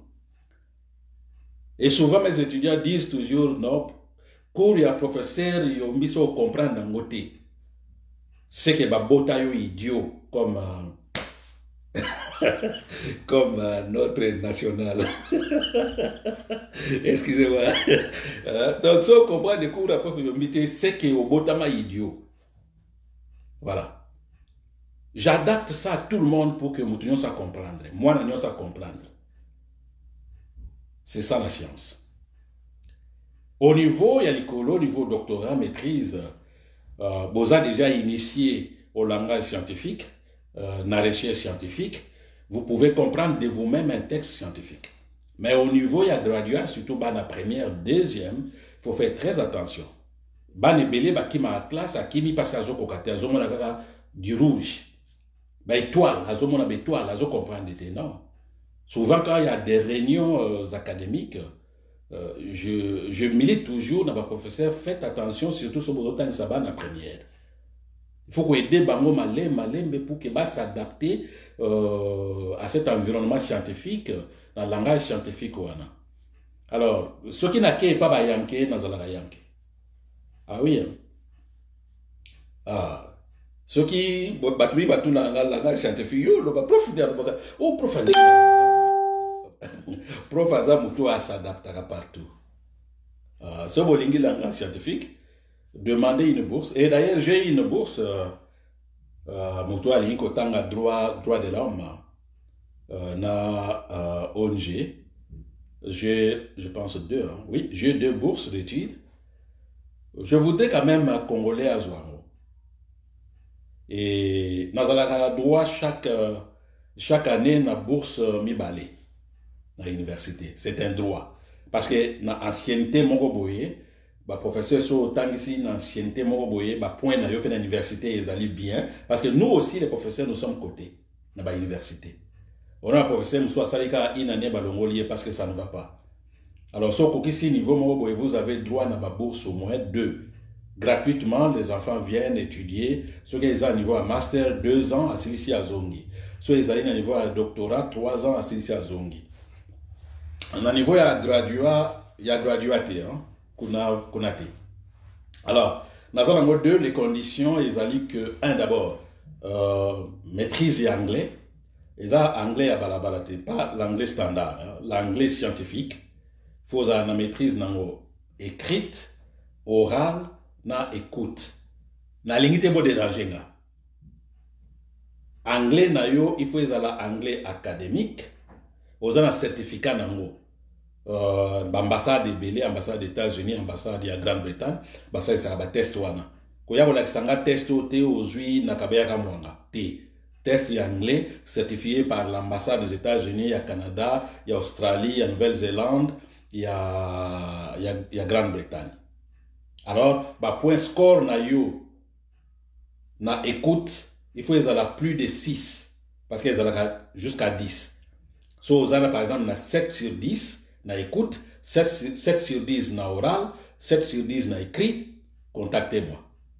[SPEAKER 1] Et souvent, mes étudiants disent toujours, non, cours et professeur, ils ont mis comprendre dans le côté. C'est que Babota yo idiot comme euh, comme euh, notre national. Excusez-moi. Euh, donc ça on comprend des cours d'après que c'est que Babota idiot. Voilà. J'adapte ça à tout le monde pour que nous ça comprendre. Moi nous ça comprendre. C'est ça la science. Au niveau il y a l'école, au niveau doctorat, maîtrise. Euh, vous avez déjà initié au langage scientifique, euh, la recherche scientifique, vous pouvez comprendre de vous-même un texte scientifique. Mais au niveau, il y a graduat, surtout dans la première, deuxième, il faut faire très attention. Ban ebele ba kima à classe, à kimi parce qu'à zo kokate, à zo mona du rouge. Ba étoile, à zo mona ba étoile, à zo comprendre des non. Souvent quand il y a des réunions euh, académiques, euh, je, je milite toujours dans ma professeur, faites attention, surtout sur vos temps saban la première. Il faut qu'on aide bango malé, malé, mais pour qu'il va s'adapter euh, à cet environnement scientifique, dans le langage scientifique. Alors, ce qui n'a qu'à pas yanké, n'a pas yanké. Ah oui. Ah. Ce qui, bah, tu vas tout le langage scientifique, yo, le prof, oh, prof, prof, Azamuto s'adaptera partout. Uh, ce bolingi langage scientifique, demander une bourse. Et d'ailleurs, j'ai une bourse, euh, euh, Moutou Alinko Tanga droit, droit de l'homme, euh, na euh, O N G. J'ai, je pense, deux, hein. Oui, j'ai deux bourses d'études. Je voudrais quand même un Congolais à Zouango. Et nous avons droit chaque, chaque année na bourse mi-balé dans l'université. C'est un droit. Parce que dans l'ancienneté, le professeur so autant ici, dans l'ancienneté, le point dans l'université, ils allaient bien. Parce que nous aussi, les professeurs, nous sommes cotés dans l'université. On a un professeur, nous sommes salika une année parce que ça ne va pas. Alors, so ici, niveau vous avez droit à la bourse au moins deux. Gratuitement, les enfants viennent étudier. Ceux qui sont à niveau à master, deux ans à Silici à Zongi. Ceux qui sont à niveau à doctorat, trois ans à Silici à Zongi. À niveau à graduat, il y a graduaté, hein, Konate. Alors, nous avons deux les conditions, ils ont que, un d'abord, euh, maîtrise l'anglais. Ils ont anglais à balabalate, pas l'anglais standard, hein, l'anglais scientifique. Il faut avoir une maîtrise nango écrite, orale, na écoute. Na lingite bo de dangenga. Anglais na yo, il faut avoir anglais académique. Vous avez un certificat nango. Euh, ambassade de Belé, ambassade des États-Unis, ambassade de la Grande-Bretagne, ambassade de la test wana. Koya bola kisanga test o te ozui na kabea kamwanga. Te. Test anglais certifié par l'ambassade des États-Unis, il y a Canada, il y a Australie, il y a Nouvelle-Zélande, il y a, il y a, il y a Grande-Bretagne. Alors, bah, point score na yo, na écoute, il faut avoir plus de six, parce qu'ils ont jusqu'à dix. So, vous avez par exemple na sept sur dix, na écoute, sept sur dix na oral, sept sur dix na écrit, contactez-moi.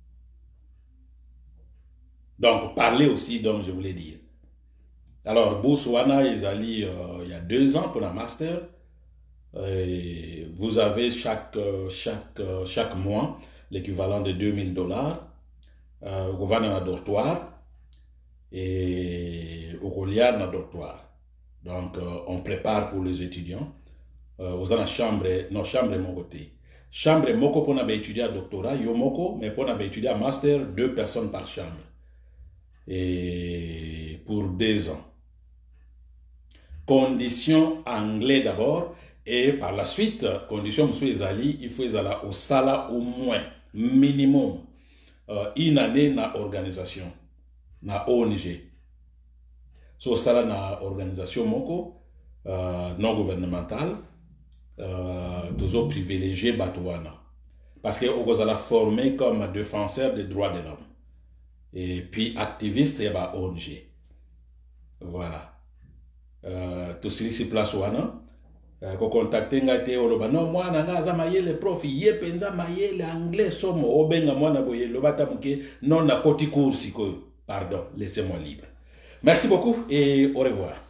[SPEAKER 1] Donc, parlez aussi, donc je voulais dire. Alors, Bouswana, ils allaient euh, il y a deux ans pour la master. Et vous avez chaque, chaque, chaque mois l'équivalent de deux mille dollars. Euh, vous allez dans un dortoir et au Goliath dans un dortoir. Donc, euh, on prépare pour les étudiants. Euh, vous avez une chambre, non, chambre mon côté. Chambre moko pour étudier à doctorat, yo moko, mais pour étudier à master, deux personnes par chambre. Et pour deux ans. Condition anglais d'abord. Et par la suite, condition monsieur Ezali, il faut aller au salaire au moins, minimum, euh, une année na organisation, na O N G. So salaire na organisation moko, euh, non gouvernementale, euh, toujours privilégié Batouana. Parce que vous allez former comme défenseur des droits de l'homme. Et puis activiste, il y a O N G. Voilà. Euh, tout ceci place ouana. Ko contacter ngate oloba no mwana ngaza mayele prof ye penza mayele anglais somo obenga mwana boye lobata muke non na koti course ko pardon laissez-moi libre. Merci beaucoup et au revoir.